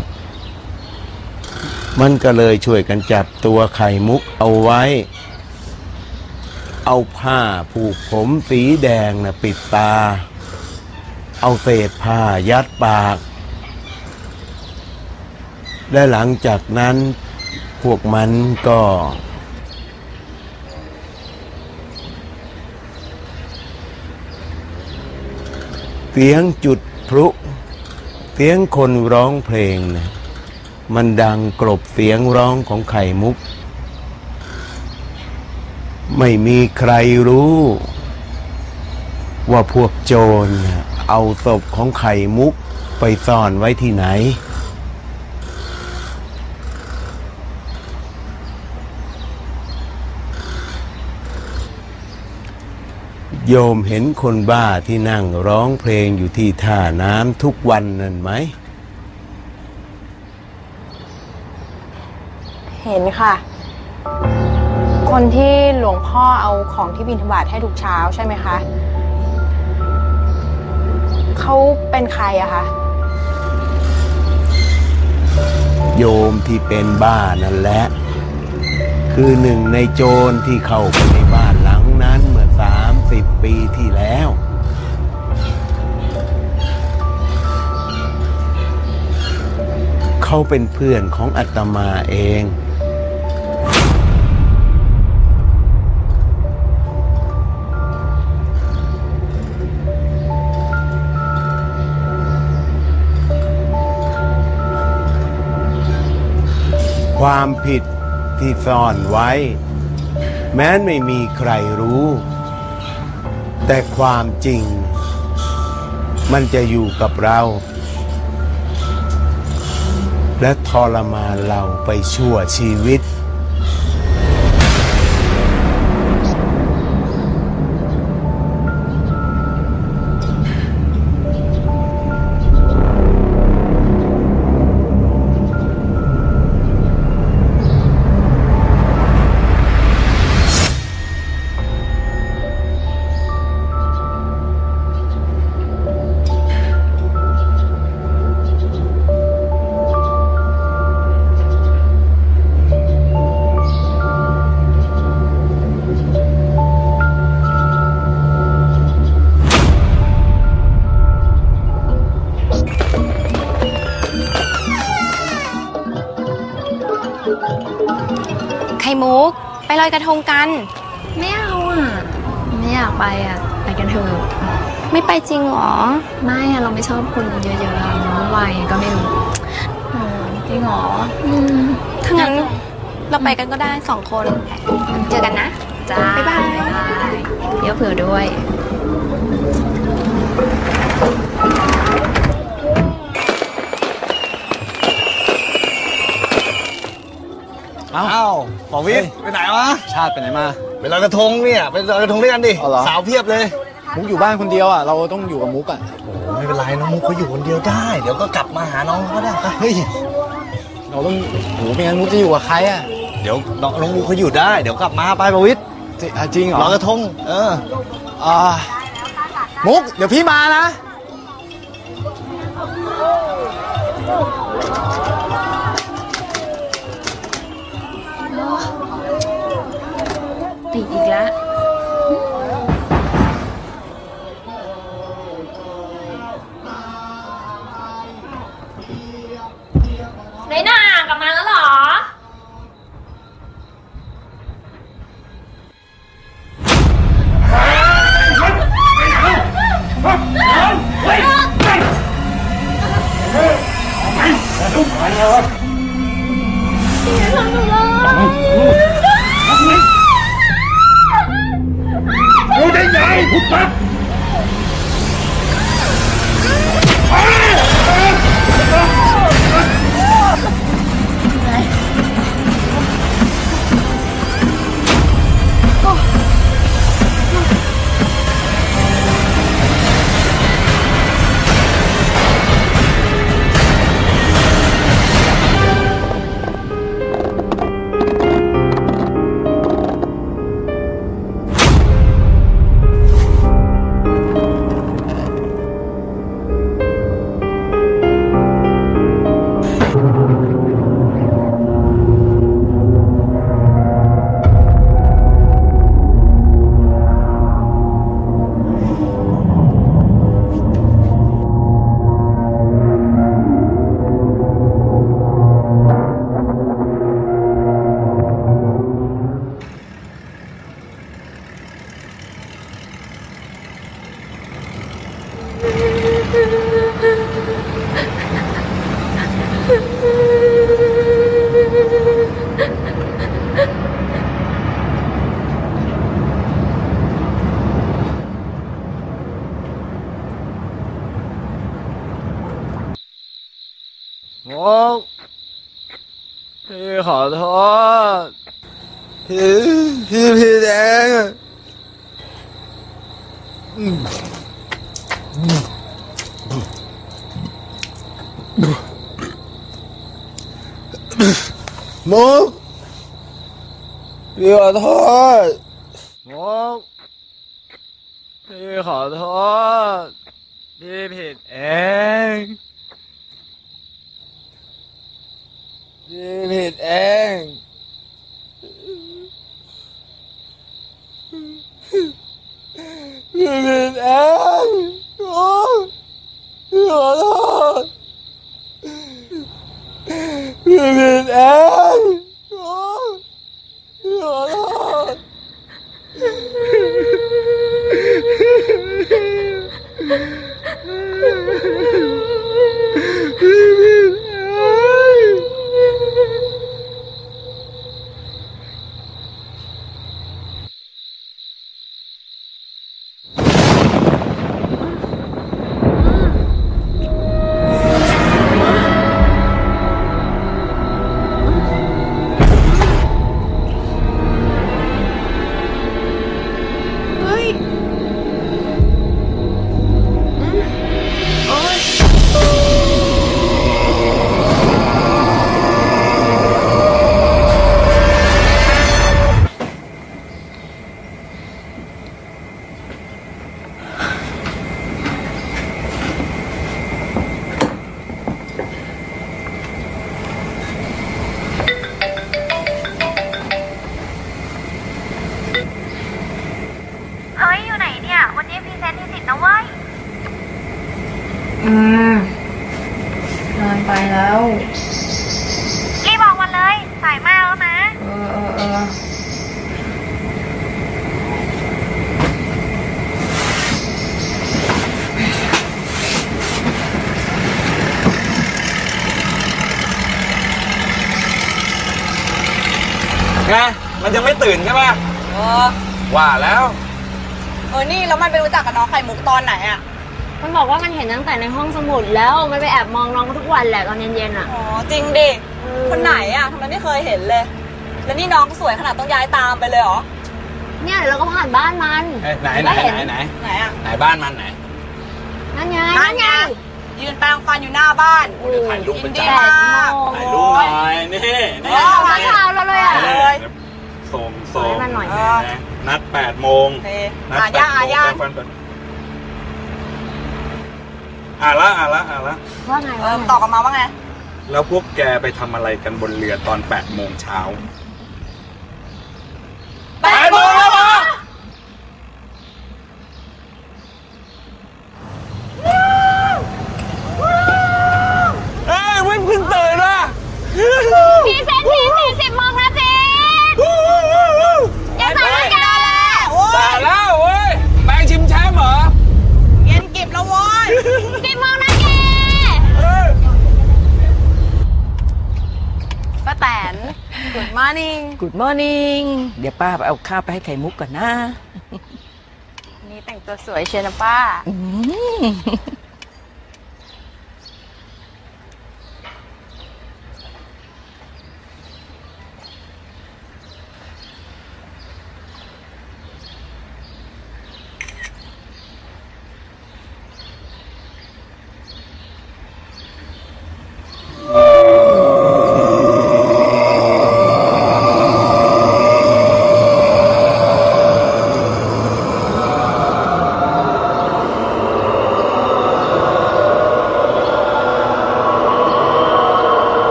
มันก็เลยช่วยกันจับตัวไข่มุกเอาไว้เอาผ้าผูกผมสีแดงนะปิดตาเอาเศษผ้ายัดปากและหลังจากนั้นพวกมันก็เสียงจุดพลุเสียงคนร้องเพลงนะมันดังกลบเสียงร้องของไข่มุกไม่มีใครรู้ว่าพวกโจรเอาศพของไข่มุกไปซ่อนไว้ที่ไหนโยมเห็นคนบ้าที่นั่งร้องเพลงอยู่ที่ท่าน้ำทุกวันนั่นไหมเห็นค่ะคนที่หลวงพ่อเอาของที่บิณฑบาตให้ทุกเช้าใช่ไหมคะเขาเป็นใครอะคะโยมที่เป็นบ้านั่นแหละคือหนึ่งในโจรที่เข้าไปในบ้านหลังนั้นเมื่อ30 ปีที่แล้วเขาเป็นเพื่อนของอาตมาเองความผิดที่ซ่อนไว้แม้ไม่มีใครรู้แต่ความจริงมันจะอยู่กับเราและทรมานเราไปชั่วชีวิตไข่มุกไปลอยกระทงกันไม่เอาอ่ะไม่อยากไปอ่ะไปกันเถอะไม่ไปจริงหรอไม่อ่ะเราไม่ชอบคนเยอะๆอะน้องวัยก็ไม่รู้จริงหรอถ้างั้นเราไปกันก็ได้2 คนเจอกันนะจ้าบ๊ายบายเดี๋ยวเผื่อด้วยเอ้าปอวิทย์ไปไหนวะชาติไปไหนมาไปลอยกระทงเนี่ยไปลอยกระทงด้วยกันดิสาวเพียบเลยมุกอยู่บ้านคนเดียวอ่ะเราต้องอยู่กับมุกอ่ะโอ้ไม่เป็นไรน้องมุกเขาอยู่คนเดียวได้เดี๋ยวก็กลับมาหาน้องก็ได้เฮ้ยเราต้องโหไม่งั้นมุกจะอยู่กับใครอ่ะเดี๋ยวน้องมุกเขาอยู่ได้เดี๋ยวกลับมาไปปอวิทย์จริงเหรอลอยกระทงมุกเดี๋ยวพี่มานะติดอีกแล้วไหนน่ากลับมาแล้วเหรอมุกพี่ขอโทษพี่ผิดเองมุกพี่ขอโทษมุกพี่ขอโทษพี่ผิดเองพี่ผิดเองพี่ผิดเองพี่ขอโทษพี่ผิดเองพี่ขอโทษนานไปแล้วรีบบอกวันเลยสายมากแล้วนะไงมันยังไม่ตื่นใช่ป่ะว่าแล้วนี่แล้วมันไปรู้จักกับน้องไข่มุกตอนไหนอ่ะมันบอกว่ามันเห็นตั้งแต่ในห้องสมุดแล้วมันไปแอบมองน้องทุกวันแหละตอนเย็นๆอ่ะจริงดิคนไหนอ่ะทำไมไม่เคยเห็นเลยแล้วนี่น้องสวยขนาดต้องย้ายตามไปเลยเหรอเนี่ยเราก็ผ่านบ้านมันไหนอ่ะไหนบ้านมันไหนนั่นไงยืนแปรงฟันอยู่หน้าบ้านถ่ายรูปเป็นจ่าถ่ายรูปหน่อยนี่มาข่าวเราเลยอ่ะส่งนัด8 โมงนัด8 โมงแปรงฟันก่อนอ่านละว่าไงตอบกลับมาว่าไงแล้วพวกแกไปทำอะไรกันบนเรือตอน8 โมงเช้า8 โมงแล้วเหรอเฮ้ยวิ่งขึ้นตื่นนะพี่เซนที40 โมงนะจียังสายกันแต่แล้วเว้ยแบงชิมแชมป์เหรอเย็นเก็บแล้ววอย10 โมงนะแกป้าแตน Good morning Good morning เดี๋ยวป้าเอาข้าวไปให้ไข่มุกก่อนนะนี่แต่งตัวสวยเชียวนะป้า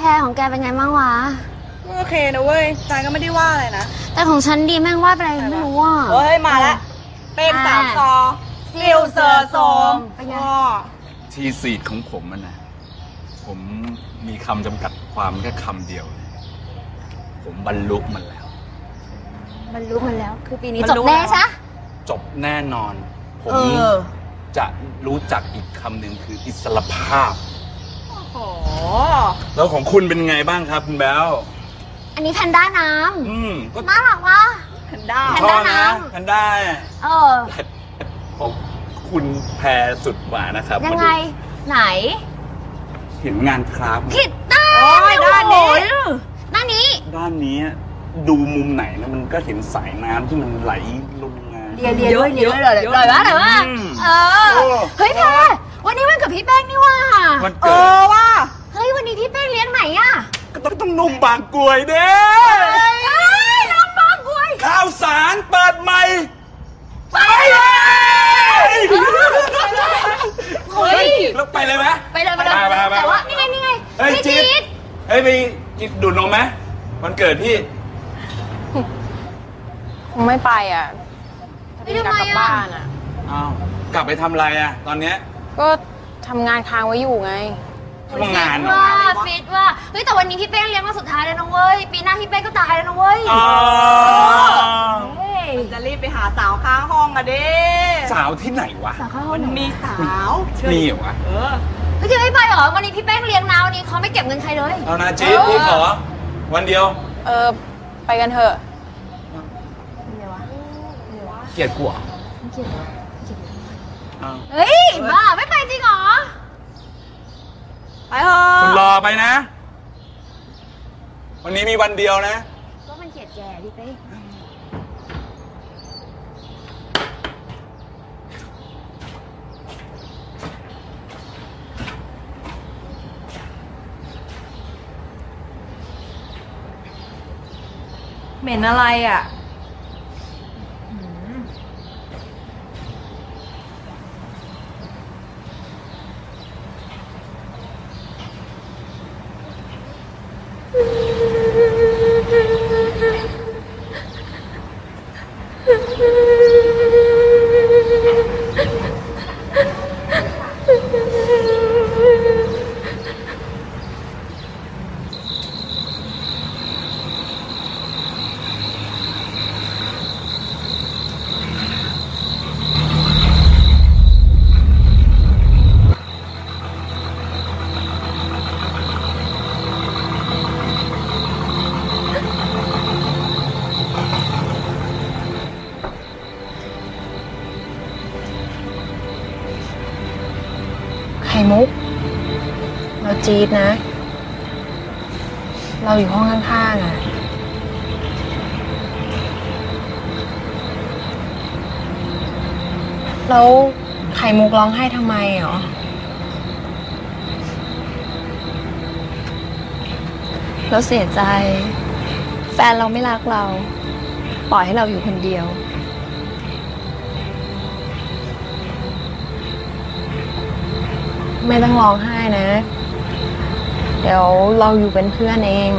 รของแกเป็นไงบ้างวะโอเคนะเว้ยจายก็ไม่ได้ว่าอะไรนะแต่ของฉันดีแม่งว่าไปอะไรไม่รู้อ่ะเฮ้ยมาแล้วเป็นสามซอซิลเซอร์โซมทีซีดของผมนะผมมีคำจำกัดความแค่คำเดียวเลยผมบรรลุมันแล้วบรรลุมันแล้วคือปีนี้จบแน่ใช่จบแน่นอน ผมจะรู้จักอีกคำหนึ่งคืออิสรภาพโอ้แล้วของคุณเป็นไงบ้างครับคุณแบลอันนี้แพนด้าน้ำน่ารักวะแพนด้าน้ำแพนด้า ของคุณแพรสุดหวานนะครับยังไงไหนเห็นงานคราฟต์ผิดด้านด้านนี้ด้านนี้ด้านนี้ดูมุมไหนนะมันก็เห็นสายน้ำที่มันไหลลงมาเรียด้วยเลยว่าเฮ้ยแพรวันนี้วันกับพี่แป้งนี่ว่าวันเกิดว่าเฮ้ยวันนี้พี่แป้งเลี้ยงไหนอะก็ต้องนุ่มบางกรวยเด้น้องบางกรวยข้าวสารเปิดใหม่ไปเฮ้ยแล้วไปเลยไหมไปเลยแต่ว่านี่ไงเฮ้ยจี๊ดเฮ้ยไปดูดนมไหมวันเกิดพี่คงไม่ไปอ่ะไม่ได้กลับบ้านอ่ะอ้าวกลับไปทำอะไรอ่ะตอนเนี้ยก็ทำงานค้างไว้อยู่ไงทำงานฟิตว่าเฮ้ยแต่วันนี้พี่เป้งเลี้ยงวันสุดท้ายแล้วนะเว้ยปีหน้าพี่เป้งก็ตายแล้วนะเว้ยจะรีบไปหาสาวข้างห้องอะเด้สาวที่ไหนวะมันมีสาวมีเหรอวะพี่จะไม่ไปเหรอวันนี้พี่แป้งเลี้ยงนาวันนี้เขาไม่เก็บเงินใครเลยเอานะจี๊ดพี่ขอวันเดียวไปกันเถอะเกลียดกูเหรอเฮ้ยบ้าไม่ไปจริงเหรอไปเถอะคุณรอไปนะวันนี้มีวันเดียวนะก็มันเกลียดแกดิเป้เหม็นอะไรอ่ะไข่มุกเราจี๊ดนะเราอยู่ห้องข้างๆอ่ะแล้วไข่มุกร้องไห้ทำไมหรอเราเสียใจแฟนเราไม่รักเราปล่อยให้เราอยู่คนเดียวไม่ต้องร้องไห้นะเดี๋ยวเราอยู่เป็นเพื่อนเอง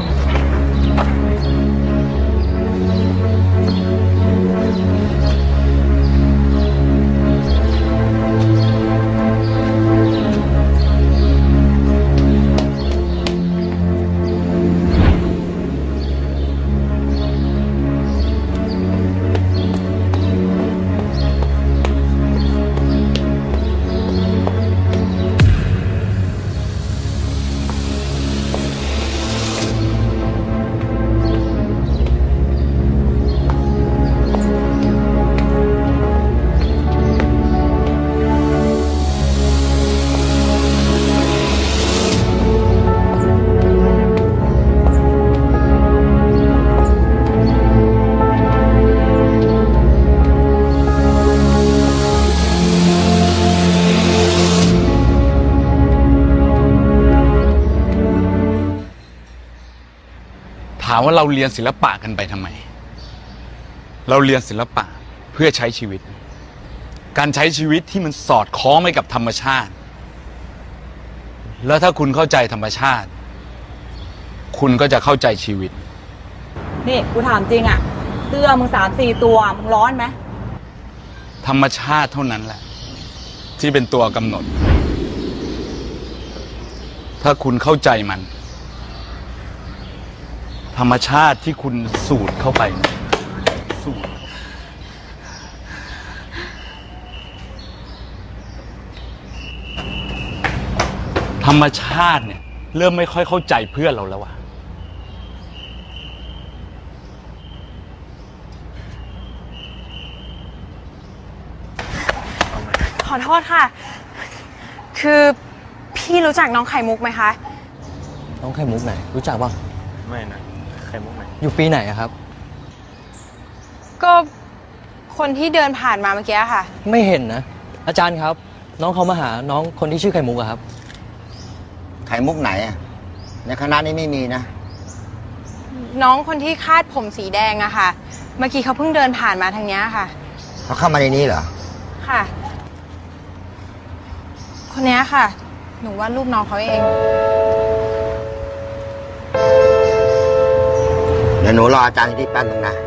ถามว่าเราเรียนศิลปะกันไปทำไมเราเรียนศิลปะเพื่อใช้ชีวิตการใช้ชีวิตที่มันสอดคล้องไปกับธรรมชาติแล้วถ้าคุณเข้าใจธรรมชาติคุณก็จะเข้าใจชีวิตนี่กูถามจริงอะเสื้อมึง3-4 ตัวมึงร้อนไหมธรรมชาติเท่านั้นแหละ ที่เป็นตัวกำหนด ถ้าคุณเข้าใจมัน ธรรมชาติที่คุณสูดเข้าไปสูดธรรมชาติเนี่ยเริ่มไม่ค่อยเข้าใจเพื่อนเราแล้วว่ะขอโทษค่ะ คือพี่รู้จักน้องไข่มุกไหมคะน้องไข่มุกไหนรู้จักป่ะไม่นะไข่มุกไหนอยู่ปีไหนอะครับก็คนที่เดินผ่านมาเมื่อกี้ค่ะไม่เห็นนะ อาจารย์ครับ น้องเขามาหาน้องคนที่ชื่อไข่มุกอะครับไข่มุกไหนอะในคณะนี้ไม่มีนะน้องคนที่คาดผมสีแดงอะค่ะ เมื่อกี้เขาเพิ่งเดินผ่านมาทางเนี้ยค่ะเขาเข้ามาในนี้เหรอค่ะ คนเนี้ยค่ะ หนูวาดรูปน้องเขาเองเดี๋ยวหนูรออาจารย์ที่แป๊บนึงนะ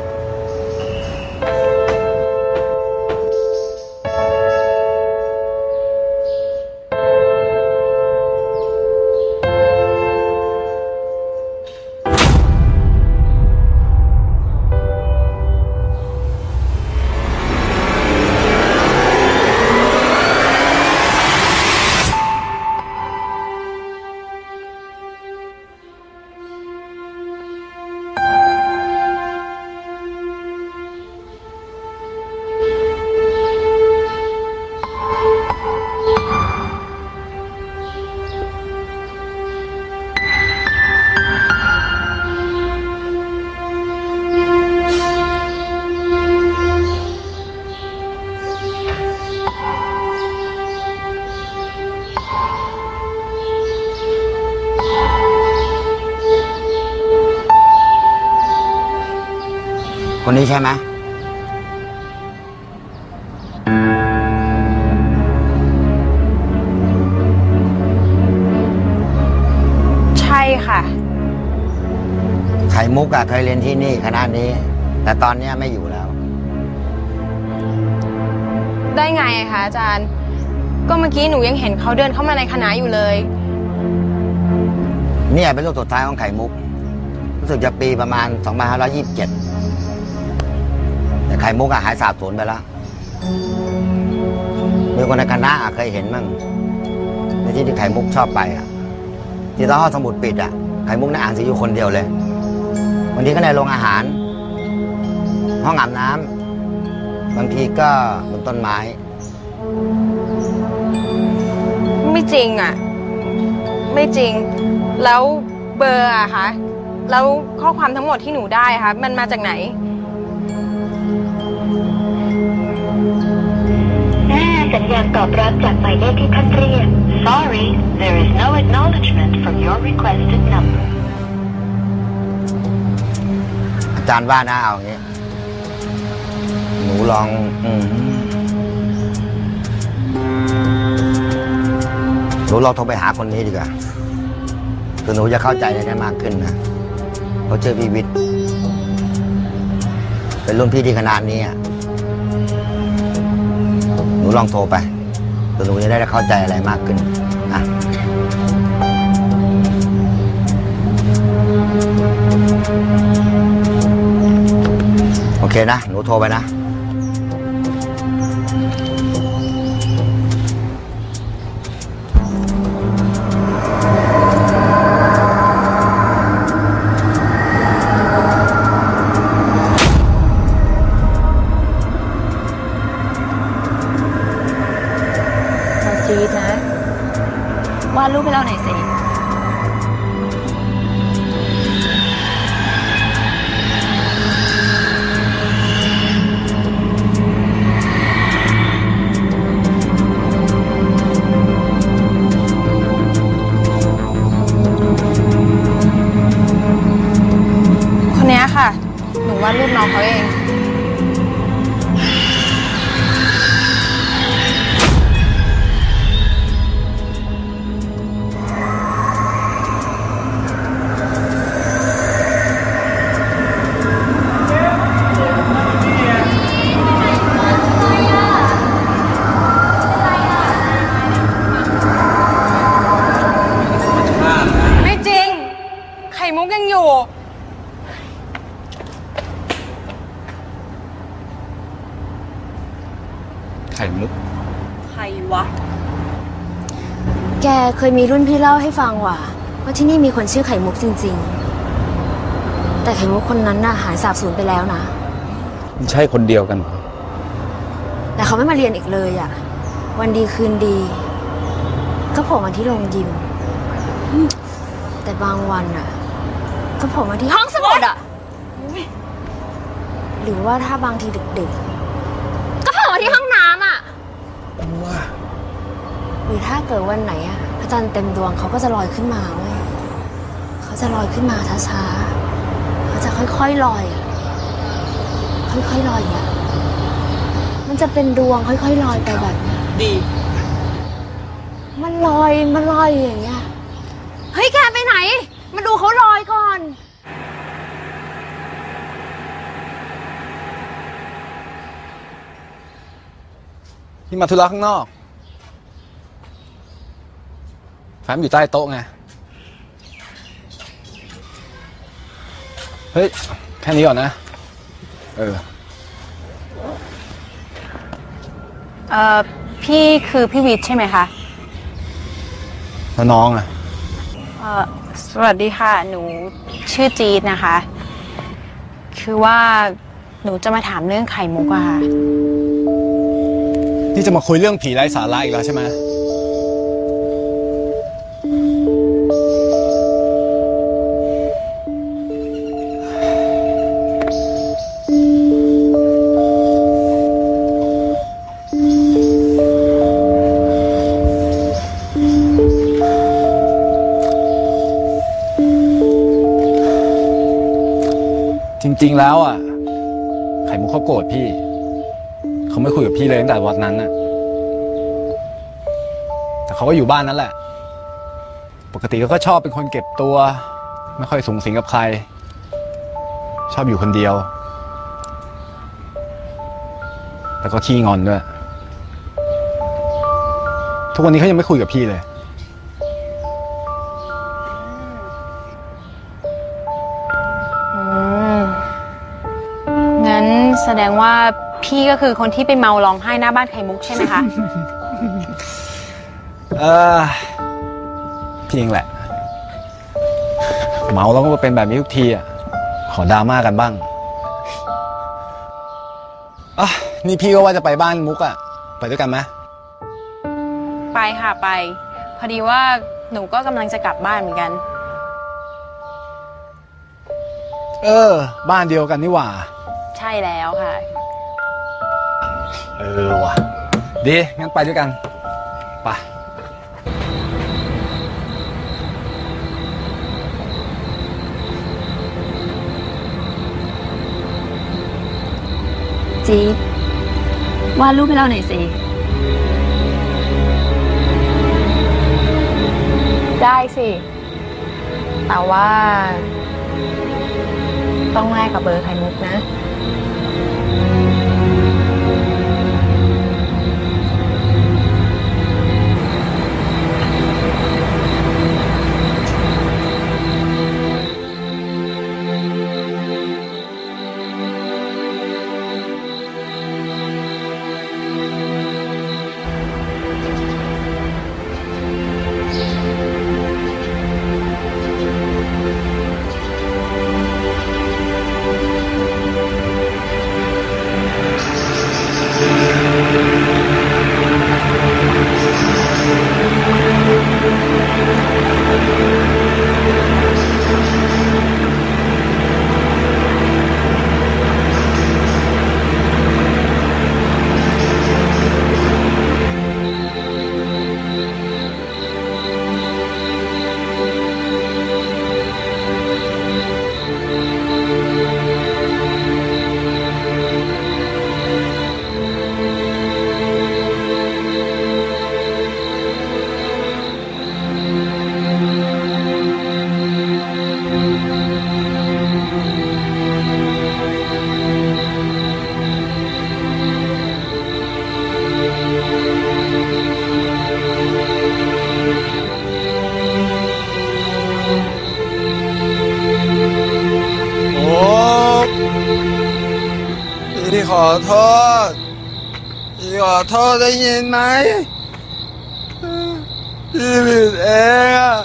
คนนี้ใช่ไหมใช่ค่ะไข่มุกอะเคยเรียนที่นี่คณะนี้ แต่ตอนนี้ไม่อยู่แล้วได้ไงคะอาจารย์ ก็เมื่อกี้หนูยังเห็นเขาเดินเข้ามาในคณะอยู่เลยเนี่ยเป็นรูปสุดท้ายของไข่มุก รู้สึกจะปีประมาณ 2527 แต่ไข่มุกอะหายสาบสูญไปแล้ว มีคนในคณะเคยเห็นมั่งในที่ไข่มุกชอบไปอะที่ตอนห้องสมุดปิดอะไข่มุกนั่งอ่านหนังสืออยู่คนเดียวเลยบางทีก็ในโรงอาหาร ห้องอาบน้ำบางทีก็บนต้นไม้ไม่จริงอ่ะ ไม่จริง แล้วเบอร์อะคะแล้วข้อความทั้งหมดที่หนูได้คะมันมาจากไหนสัญญาณตอบรับจากหมายเลขที่ท่านเรียก Sorry, there is no acknowledgement from your requested number. อาจารย์ว่านะเอาอย่างนี้ หนูลองหนูลองโทรไปหาคนนี้ดีกว่าคือหนูจะเข้าใจได้มากขึ้นนะเขาชื่อพี่วิทย์เป็นรุ่นพี่ที่คณะนี้หนูลองโทรไปหนูจะได้เข้าใจอะไรมากขึ้นนะโอเคนะหนูโทรไปนะจี๊ดนะวาดรูปให้เราหน่อยสิคนนี้ค่ะ หนูวาดรูปน้องเขาเองข่มุกยังอยู่ไข่มุกใครวะแกเคยมีรุ่นพี่เล่าให้ฟังว่าที่นี่มีคนชื่อไข่มุกจริงๆแต่ไข่มุกคนนั้นน่ะหายสาบสูญไปแล้วนะมันใช่คนเดียวกันแต่เขาไม่มาเรียนอีกเลยอ่ะวันดีคืนดีก็โผล่มาที่โรงยิมแต่บางวันอ่ะก็โผล่มาที่ห้องสมุดอ่ะหรือว่าถ้าบางทีดึกๆก็โผล่มาที่ห้องน้ำอ่ะหรือถ้าเกิดวันไหนอ่ะพระจันทร์เต็มดวงเขาก็จะลอยขึ้นมาเว้ยเขาจะลอยขึ้นมาช้าๆเขาจะค่อยๆลอยค่อยๆลอยอ่ะมันจะเป็นดวงค่อยๆลอยไปแบบนี้ดีมันลอยอย่างเงี้ยเฮ้ยแกไปไหนมาดูเขาลอยก่อนที่มาธุระข้างนอกแฟ้มอยู่ใต้โต๊ะไงเฮ้ยแค่นี้ก่อนนะพี่คือพี่วิทย์ใช่ไหมคะแล้วน้องอ่ะสวัสดีค่ะหนูชื่อจีดนะคะคือว่าหนูจะมาถามเรื่องไข่มุกอะค่ะนี่จะมาคุยเรื่องผีไร้สาระอีกแล้วใช่ไหมจริงๆแล้วอ่ะไข่มุกเขาโกรธพี่เขาไม่คุยกับพี่เลยตั้งแต่วันนั้นน่ะแต่เขาก็อยู่บ้านนั่นแหละปกติเขาก็ชอบเป็นคนเก็บตัวไม่ค่อยสุงสิงกับใครชอบอยู่คนเดียวแล้วก็ขี้งอนด้วยทุกวันนี้เขายังไม่คุยกับพี่เลยงั้นแสดงว่าพี่ก็คือคนที่ไปเมาร้องไห้หน้าบ้านไข่มุกใช่ไหมคะพี่เองแหละเมาแล้วก็เป็นแบบนี้ทุกทีอ่ะขอดราม่ากันบ้างนี่พี่ก็ว่าจะไปบ้านมุกอ่ะไปด้วยกันไหมไปค่ะไปพอดีว่าหนูก็กำลังจะกลับบ้านเหมือนกันบ้านเดียวกันนี่หว่าใช่แล้วค่ะว่ะดีงั้นไปด้วยกันไปจีวาดรูปให้เราหน่อยสิได้สิแต่ว่าต้องแลกกับเบอร์ไข่มุกนะพี่ขอโทษพี่ขอโทษได้ยินไหมพี่ผิดเองอะ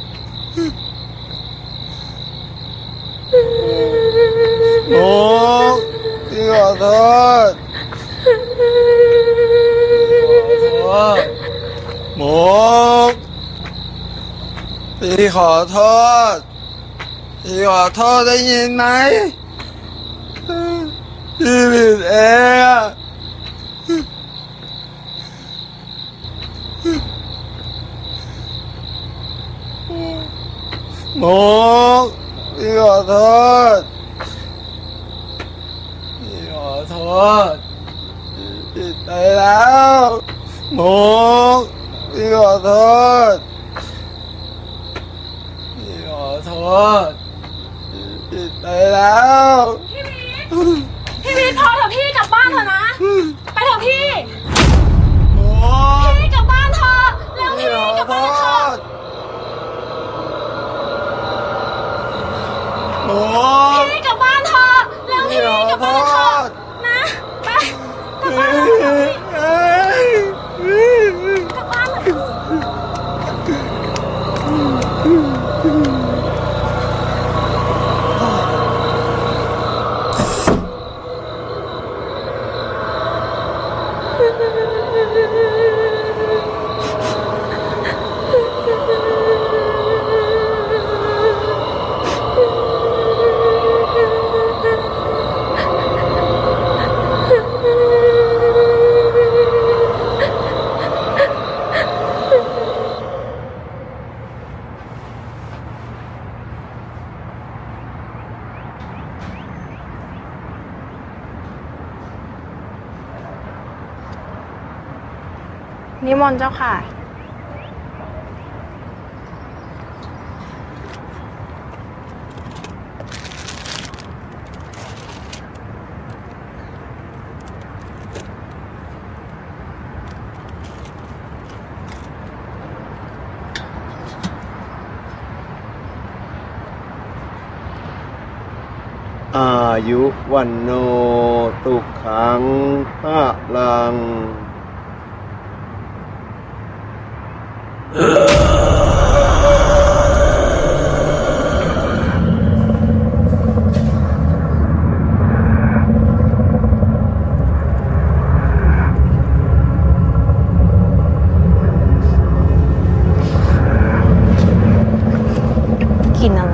มุกพี่ขอโทษมุกพี่ขอโทษพี่ขอโทษได้ยินไหมพี่ผิดเองอะมุกพี่ขอโทษพี่ขอโทษผิดไปแล้วมุกพี่ขอโทษพี่ขอโทษผิดไปแล้วพี่วิทย์พอเถอะพี่กลับบ้านเถอะนะ ไปเถอะพี่พี่กลับบ้านเถอะแล้วพี่กลับบ้านเถอะพี่กลับบ้านเถอะแล้วพี่กลับบ้านเถอะนะไปกลับบ้านเถอะกลับบ้านเถอะนิมนต์เจ้าค่ะอายุวันโนตุขังพะลังกินอะไร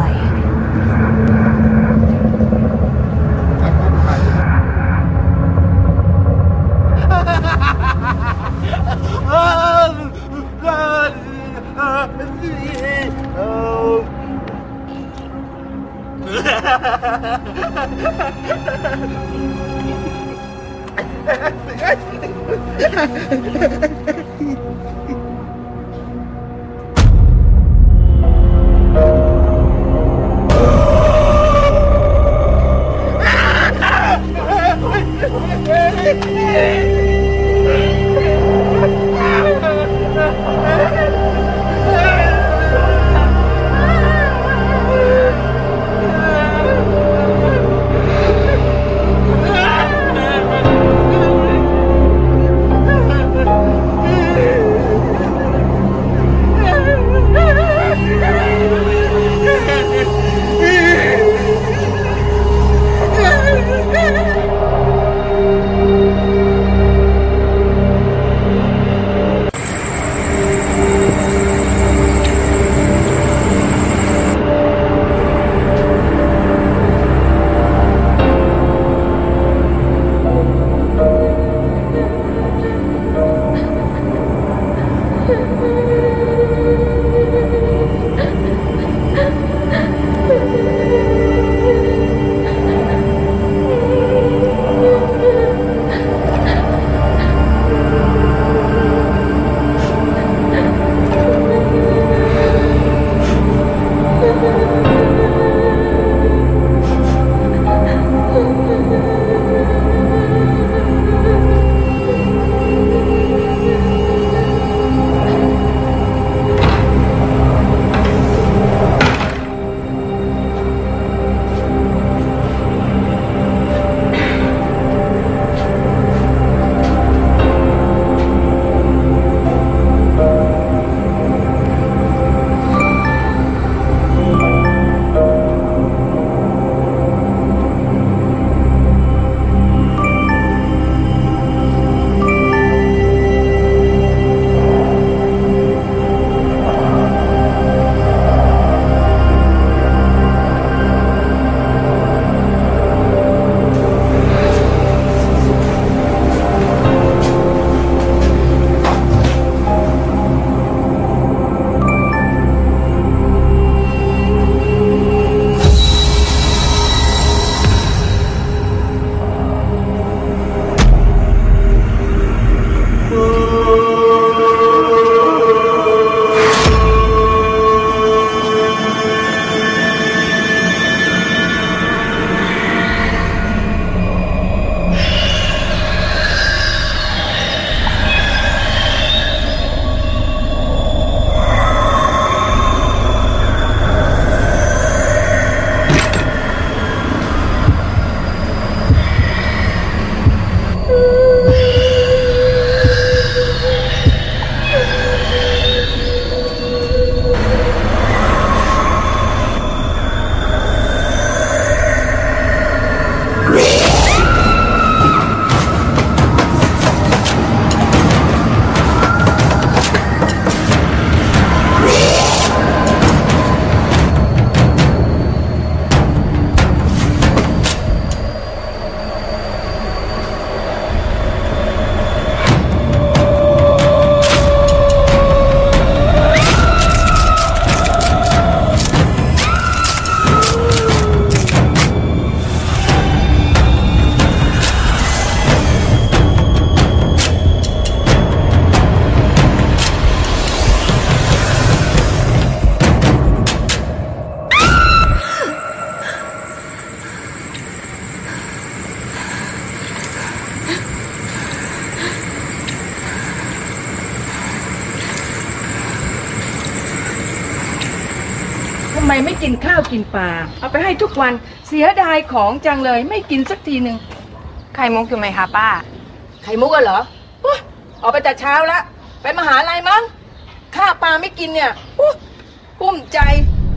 กินปลาเอาไปให้ทุกวันเสียดายของจังเลยไม่กินสักทีหนึ่งไข่มุกอยู่ไหมคะป้าไข่มุกเหรอออกไปแต่เช้าแล้วไปมหาลัยมั้งข้าปลาไม่กินเนี่ยกุ้มใจ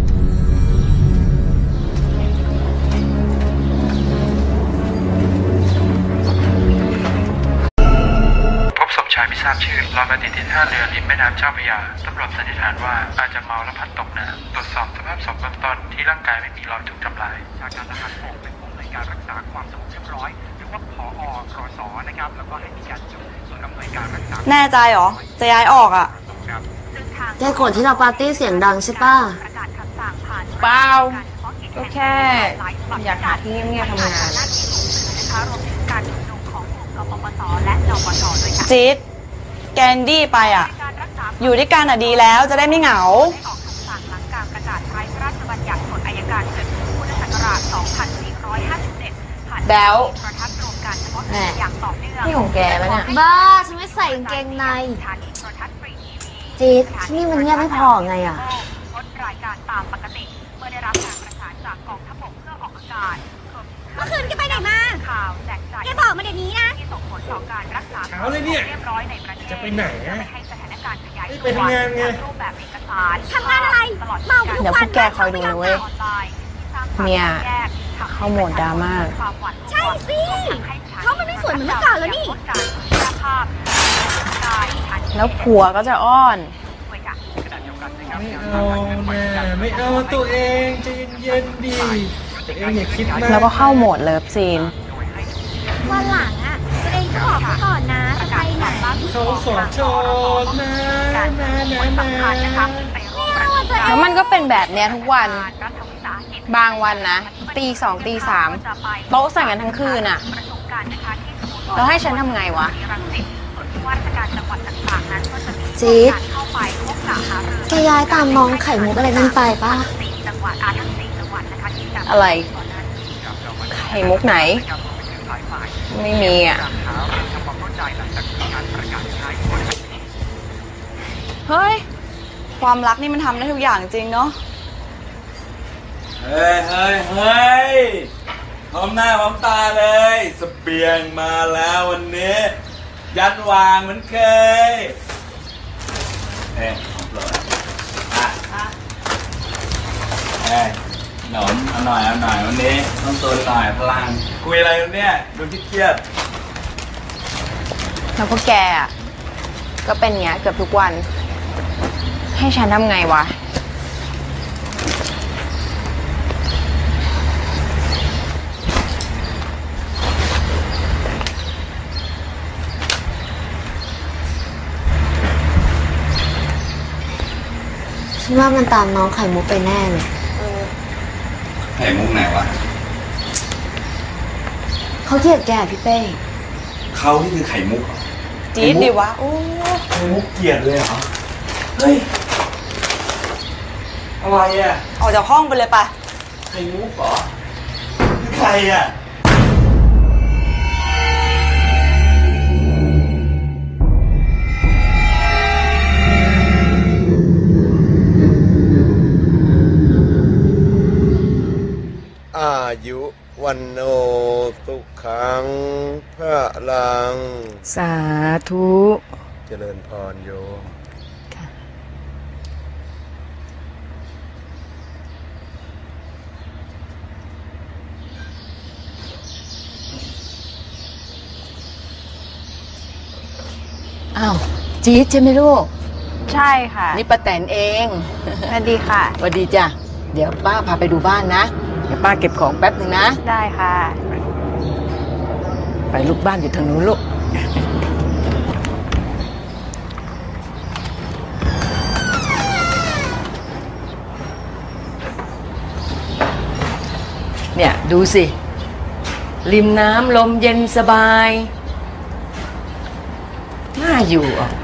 พบศพชายไม่ทราบชื่อลอยมาติดที่ท่าเรือริมแม่น้ำเจ้าพระยาตำรวจสันนิษฐานว่าอาจจะเมาและพลัดตกน้ำตรวจสอบสภาพศพเบื้องต้นที่ร่างกายไม่มีรอยถูกทำลายจากการทหารบกเป็นผู้อำนวยการรักษาความสงบเรียบร้อยหรือว่าผอ.รส.นะครับแล้วก็ให้มีการจุดส่วนอำนวยการรักษาแน่ใจเหรอจะย้ายออกอ่ะแกโกรธที่เราปาร์ตี้เสียงดังใช่ป่ะเปล่าก็แค่อยากหาที่เงียบๆทำงานจี๊ดแกนดี้ไปอ่ะอยู่ด้วยกันอ่ะดีแล้วจะได้ไม่เหงาแบลแหมนี่ของแกไหมเนี่ยบ้าฉันไม่ใส่กางเกงในจี๊ดที่นี่มันเงียบไม่พอไงอ่ะเมื่อคืนแกไปไหนมาแกบอกมาเดี๋ยวนี้นะเช้าเลยเนี่ยจะไปไหนอะไปทำงานไงทำงานอะไรเมาทุกวันเดี๋ยวพวกแกคอยดูนะเว้ยเนี่ยเข้าโหมดดราม่าใช่สิเขามันไม่สวยเหมือนเมื่อก่อนแล้วนี่แล้วผัวก็จะอ้อนไม่เอาไม่เอาตัวเองใจเย็นๆดิตัวเองอย่าคิดมากแล้วก็เข้าโหมดเลิฟซีนวันหลังอ่ะตัวเองก็บอกเขาก่อนนะจะไปไหนเขาสอนชดนะแล้วมันก็เป็นแบบเนี้ยทุกวันบางวันนะตี 2 ตี 3โต๊ะสั่งกันทั้งคืนอ่ะแล้วให้ฉันทำไงวะจี๊ดแกย้ายตามน้องไข่มุกอะไรนั่นไปป่ะอะไรไข่มุกไหนไม่มีอ่ะเฮ้ยความรักนี่มันทำได้ทุกอย่างจริงเนาะเฮ้ยพร้อมหน้าพร้อมตาเลยเสบียงมาแล้ววันนี้ยันวางเหมือนเคยหนมเอาหน่อยวันนี้ต้องตัวหน่อยพลังคุยอะไรกันเนี่ยดูเครียดแล้วก็แกอ่ะก็เป็นเงี้ยเกือบทุกวันให้ฉันทำไงวะฉันว่ามันตามน้องไข่มุกไปแน่เลยไข่มุกไหนวะเขาเกลียดแกพี่เป้เขาที่คือไข่มุกจี๊ดดิวะโอ้ไข่มุกเกลียดเลยเหรอเฮ้ยอะไรอ่ะออกจากห้องไปเลยปะไข่มุกเหรอคือใครอ่ะอายุวันโนสุขังพระลังสาธุเจริญพรโยมอ้าวจี๊ดใช่ไหมลูกใช่ค่ะนี่ป้าแตนเองสวัสดีค่ะสวัสดีจ้ะเดี๋ยวป้าพาไปดูบ้านนะเดี๋ยวป้าเก็บของแป๊บหนึ่งนะได้ค่ะไปลูกบ้านอยู่ทางนู้นลูกเนี่ยดูสิริมน้ำลมเย็นสบายน่าอยู่อ่ะ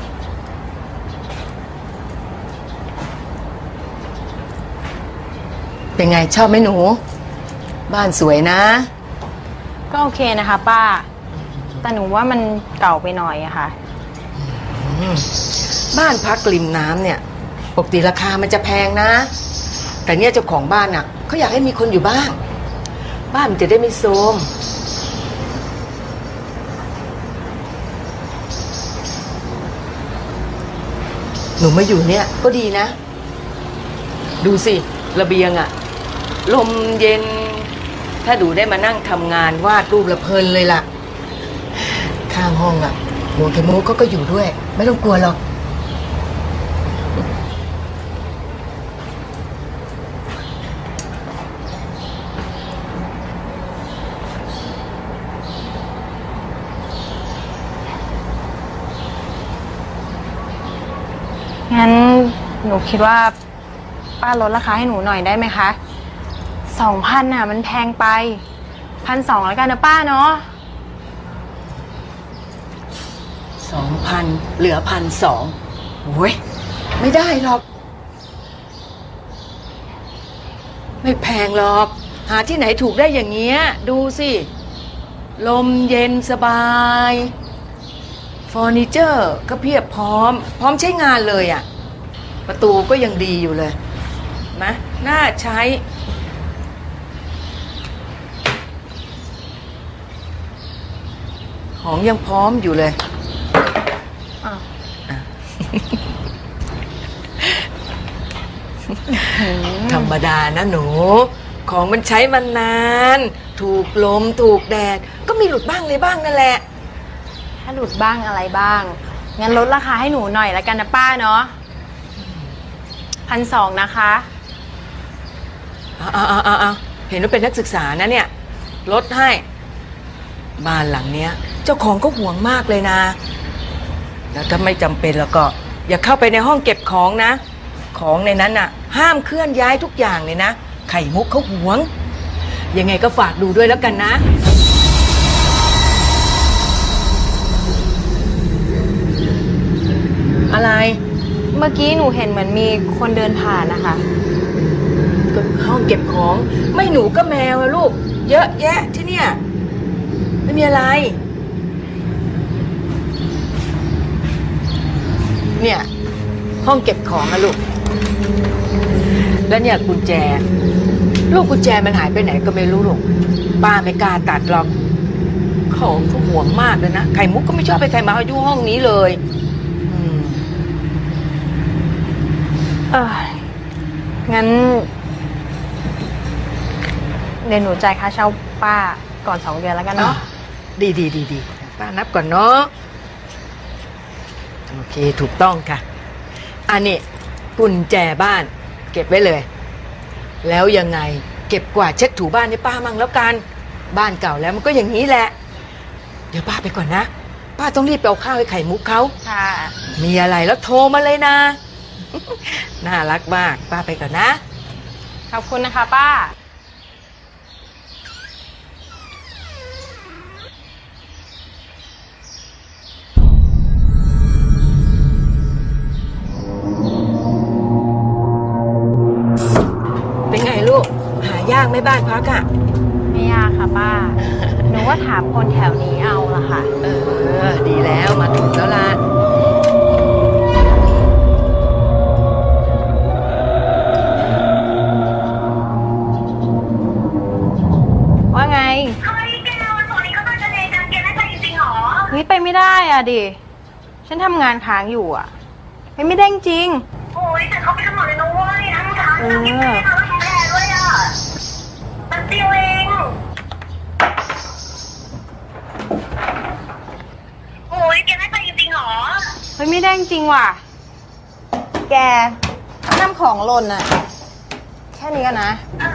เป็นไงชอบไหมหนูบ้านสวยนะก็โอเคนะคะป้าแต่หนูว่ามันเก่าไปหน่อยอะค่ะบ้านพักริมน้ำเนี่ยปกติราคามันจะแพงนะแต่เนี่ยเจ้าของบ้านน่ะเขาอยากให้มีคนอยู่บ้านบ้านมันจะได้ไม่โทรมหนูมาอยู่เนี่ยก็ดีนะดูสิระเบียงอะลมเย็นถ้าดูได้มานั่งทำงานวาดรูปละเพลินเลยล่ะข้างห้องอะหัวไข่มุกก็อยู่ด้วยไม่ต้องกลัวหรอกงั้นหนูคิดว่าป้าลดราคาให้หนูหน่อยได้ไหมคะ2,000น่ะมันแพงไป1,200แล้วกันนะป้าเนาะ 2,000เหลือ1,200โอ้ยไม่ได้หรอกไม่แพงหรอกหาที่ไหนถูกได้อย่างเงี้ยดูสิลมเย็นสบายเฟอร์นิเจอร์ก็เพียบพร้อมใช้งานเลยอ่ะประตูก็ยังดีอยู่เลยนะน่าใช้ของยังพร้อมอยู่เลยธรรมดานะหนูของมันใช้มานานถูกลมถูกแดดก็มีหลุดบ้างเลยบ้างนั่นแหละถ้าหลุดบ้างอะไรบ้างงั้นลดราคาให้หนูหน่อยละกันนะป้าเนาะ1,200นะคะเอาเห็นว่าเป็นนักศึกษานะเนี่ยลดให้บ้านหลังเนี้ยเจ้าของก็ห่วงมากเลยนะแล้วถ้าไม่จำเป็นแล้วก็อย่าเข้าไปในห้องเก็บของนะของในนั้นน่ะห้ามเคลื่อนย้ายทุกอย่างเลยนะไข่มุกเขาห่วงยังไงก็ฝากดูด้วยแล้วกันนะอะไรเมื่อกี้หนูเห็นเหมือนมีคนเดินผ่านนะคะก็ห้องเก็บของไม่หนูก็แมวอะลูกเยอะแยะที่เนี่ยไม่มีอะไรเนี่ยห้องเก็บของนะลูกแล้วเนี่ยกุญแจลูกกุญแจมันหายไปไหนก็ไม่รู้ลูกป้าไม่กล้าตัดหรอกของเขาห่วงมากเลยนะไข่มุกก็ไม่ชอบไปใครมาอยู่ห้องนี้เลยงั้นเดี๋ยวหนูจ่ายค่าเช่าป้าก่อน2 เดือนแล้วกันเนาะดีป้านับก่อนเนาะโอเคถูกต้องค่ะอันนี้กุญแจบ้านเก็บไว้เลยแล้วยังไงเก็บกวาดเช็ดถูบ้านให้ป้ามั่งแล้วกันบ้านเก่าแล้วมันก็อย่างนี้แหละเดี๋ยวป้าไปก่อนนะป้าต้องรีบไปเอาข้าวให้ไข่มุกเขาค่ะมีอะไรแล้วโทรมาเลยนะน่ารักมากป้าไปก่อนนะขอบคุณนะคะป้าเป็นไงลูกหายากไหมบ้านพักอ่ะไม่ยากค่ะป้าหนูว่าถามคนแถวนี้เอาละค่ะดีแล้วมาถึงแล้วล่ะว่าไงเฮ้ยแกวันศุกร์นี้เขาตั้งใจเรียนกันแกไม่ไปจริงๆหรอเฮ้ยไปไม่ได้อ่ะดิฉันทำงานค้างอยู่อ่ะไปไม่ได้จริงโอ้ยแต่เขาไปกันหมดเลยนะเว้ยทั้งทางทั้งที่ไม่ได้มาแชร์ด้วยอ่ะมันเดียวเองโอ้ยแกไม่ไปจริงๆหรอเฮ้ยไม่ได้จริงว่ะแกน้ำของหล่นอ่ะแค่นี้ก็นะเอ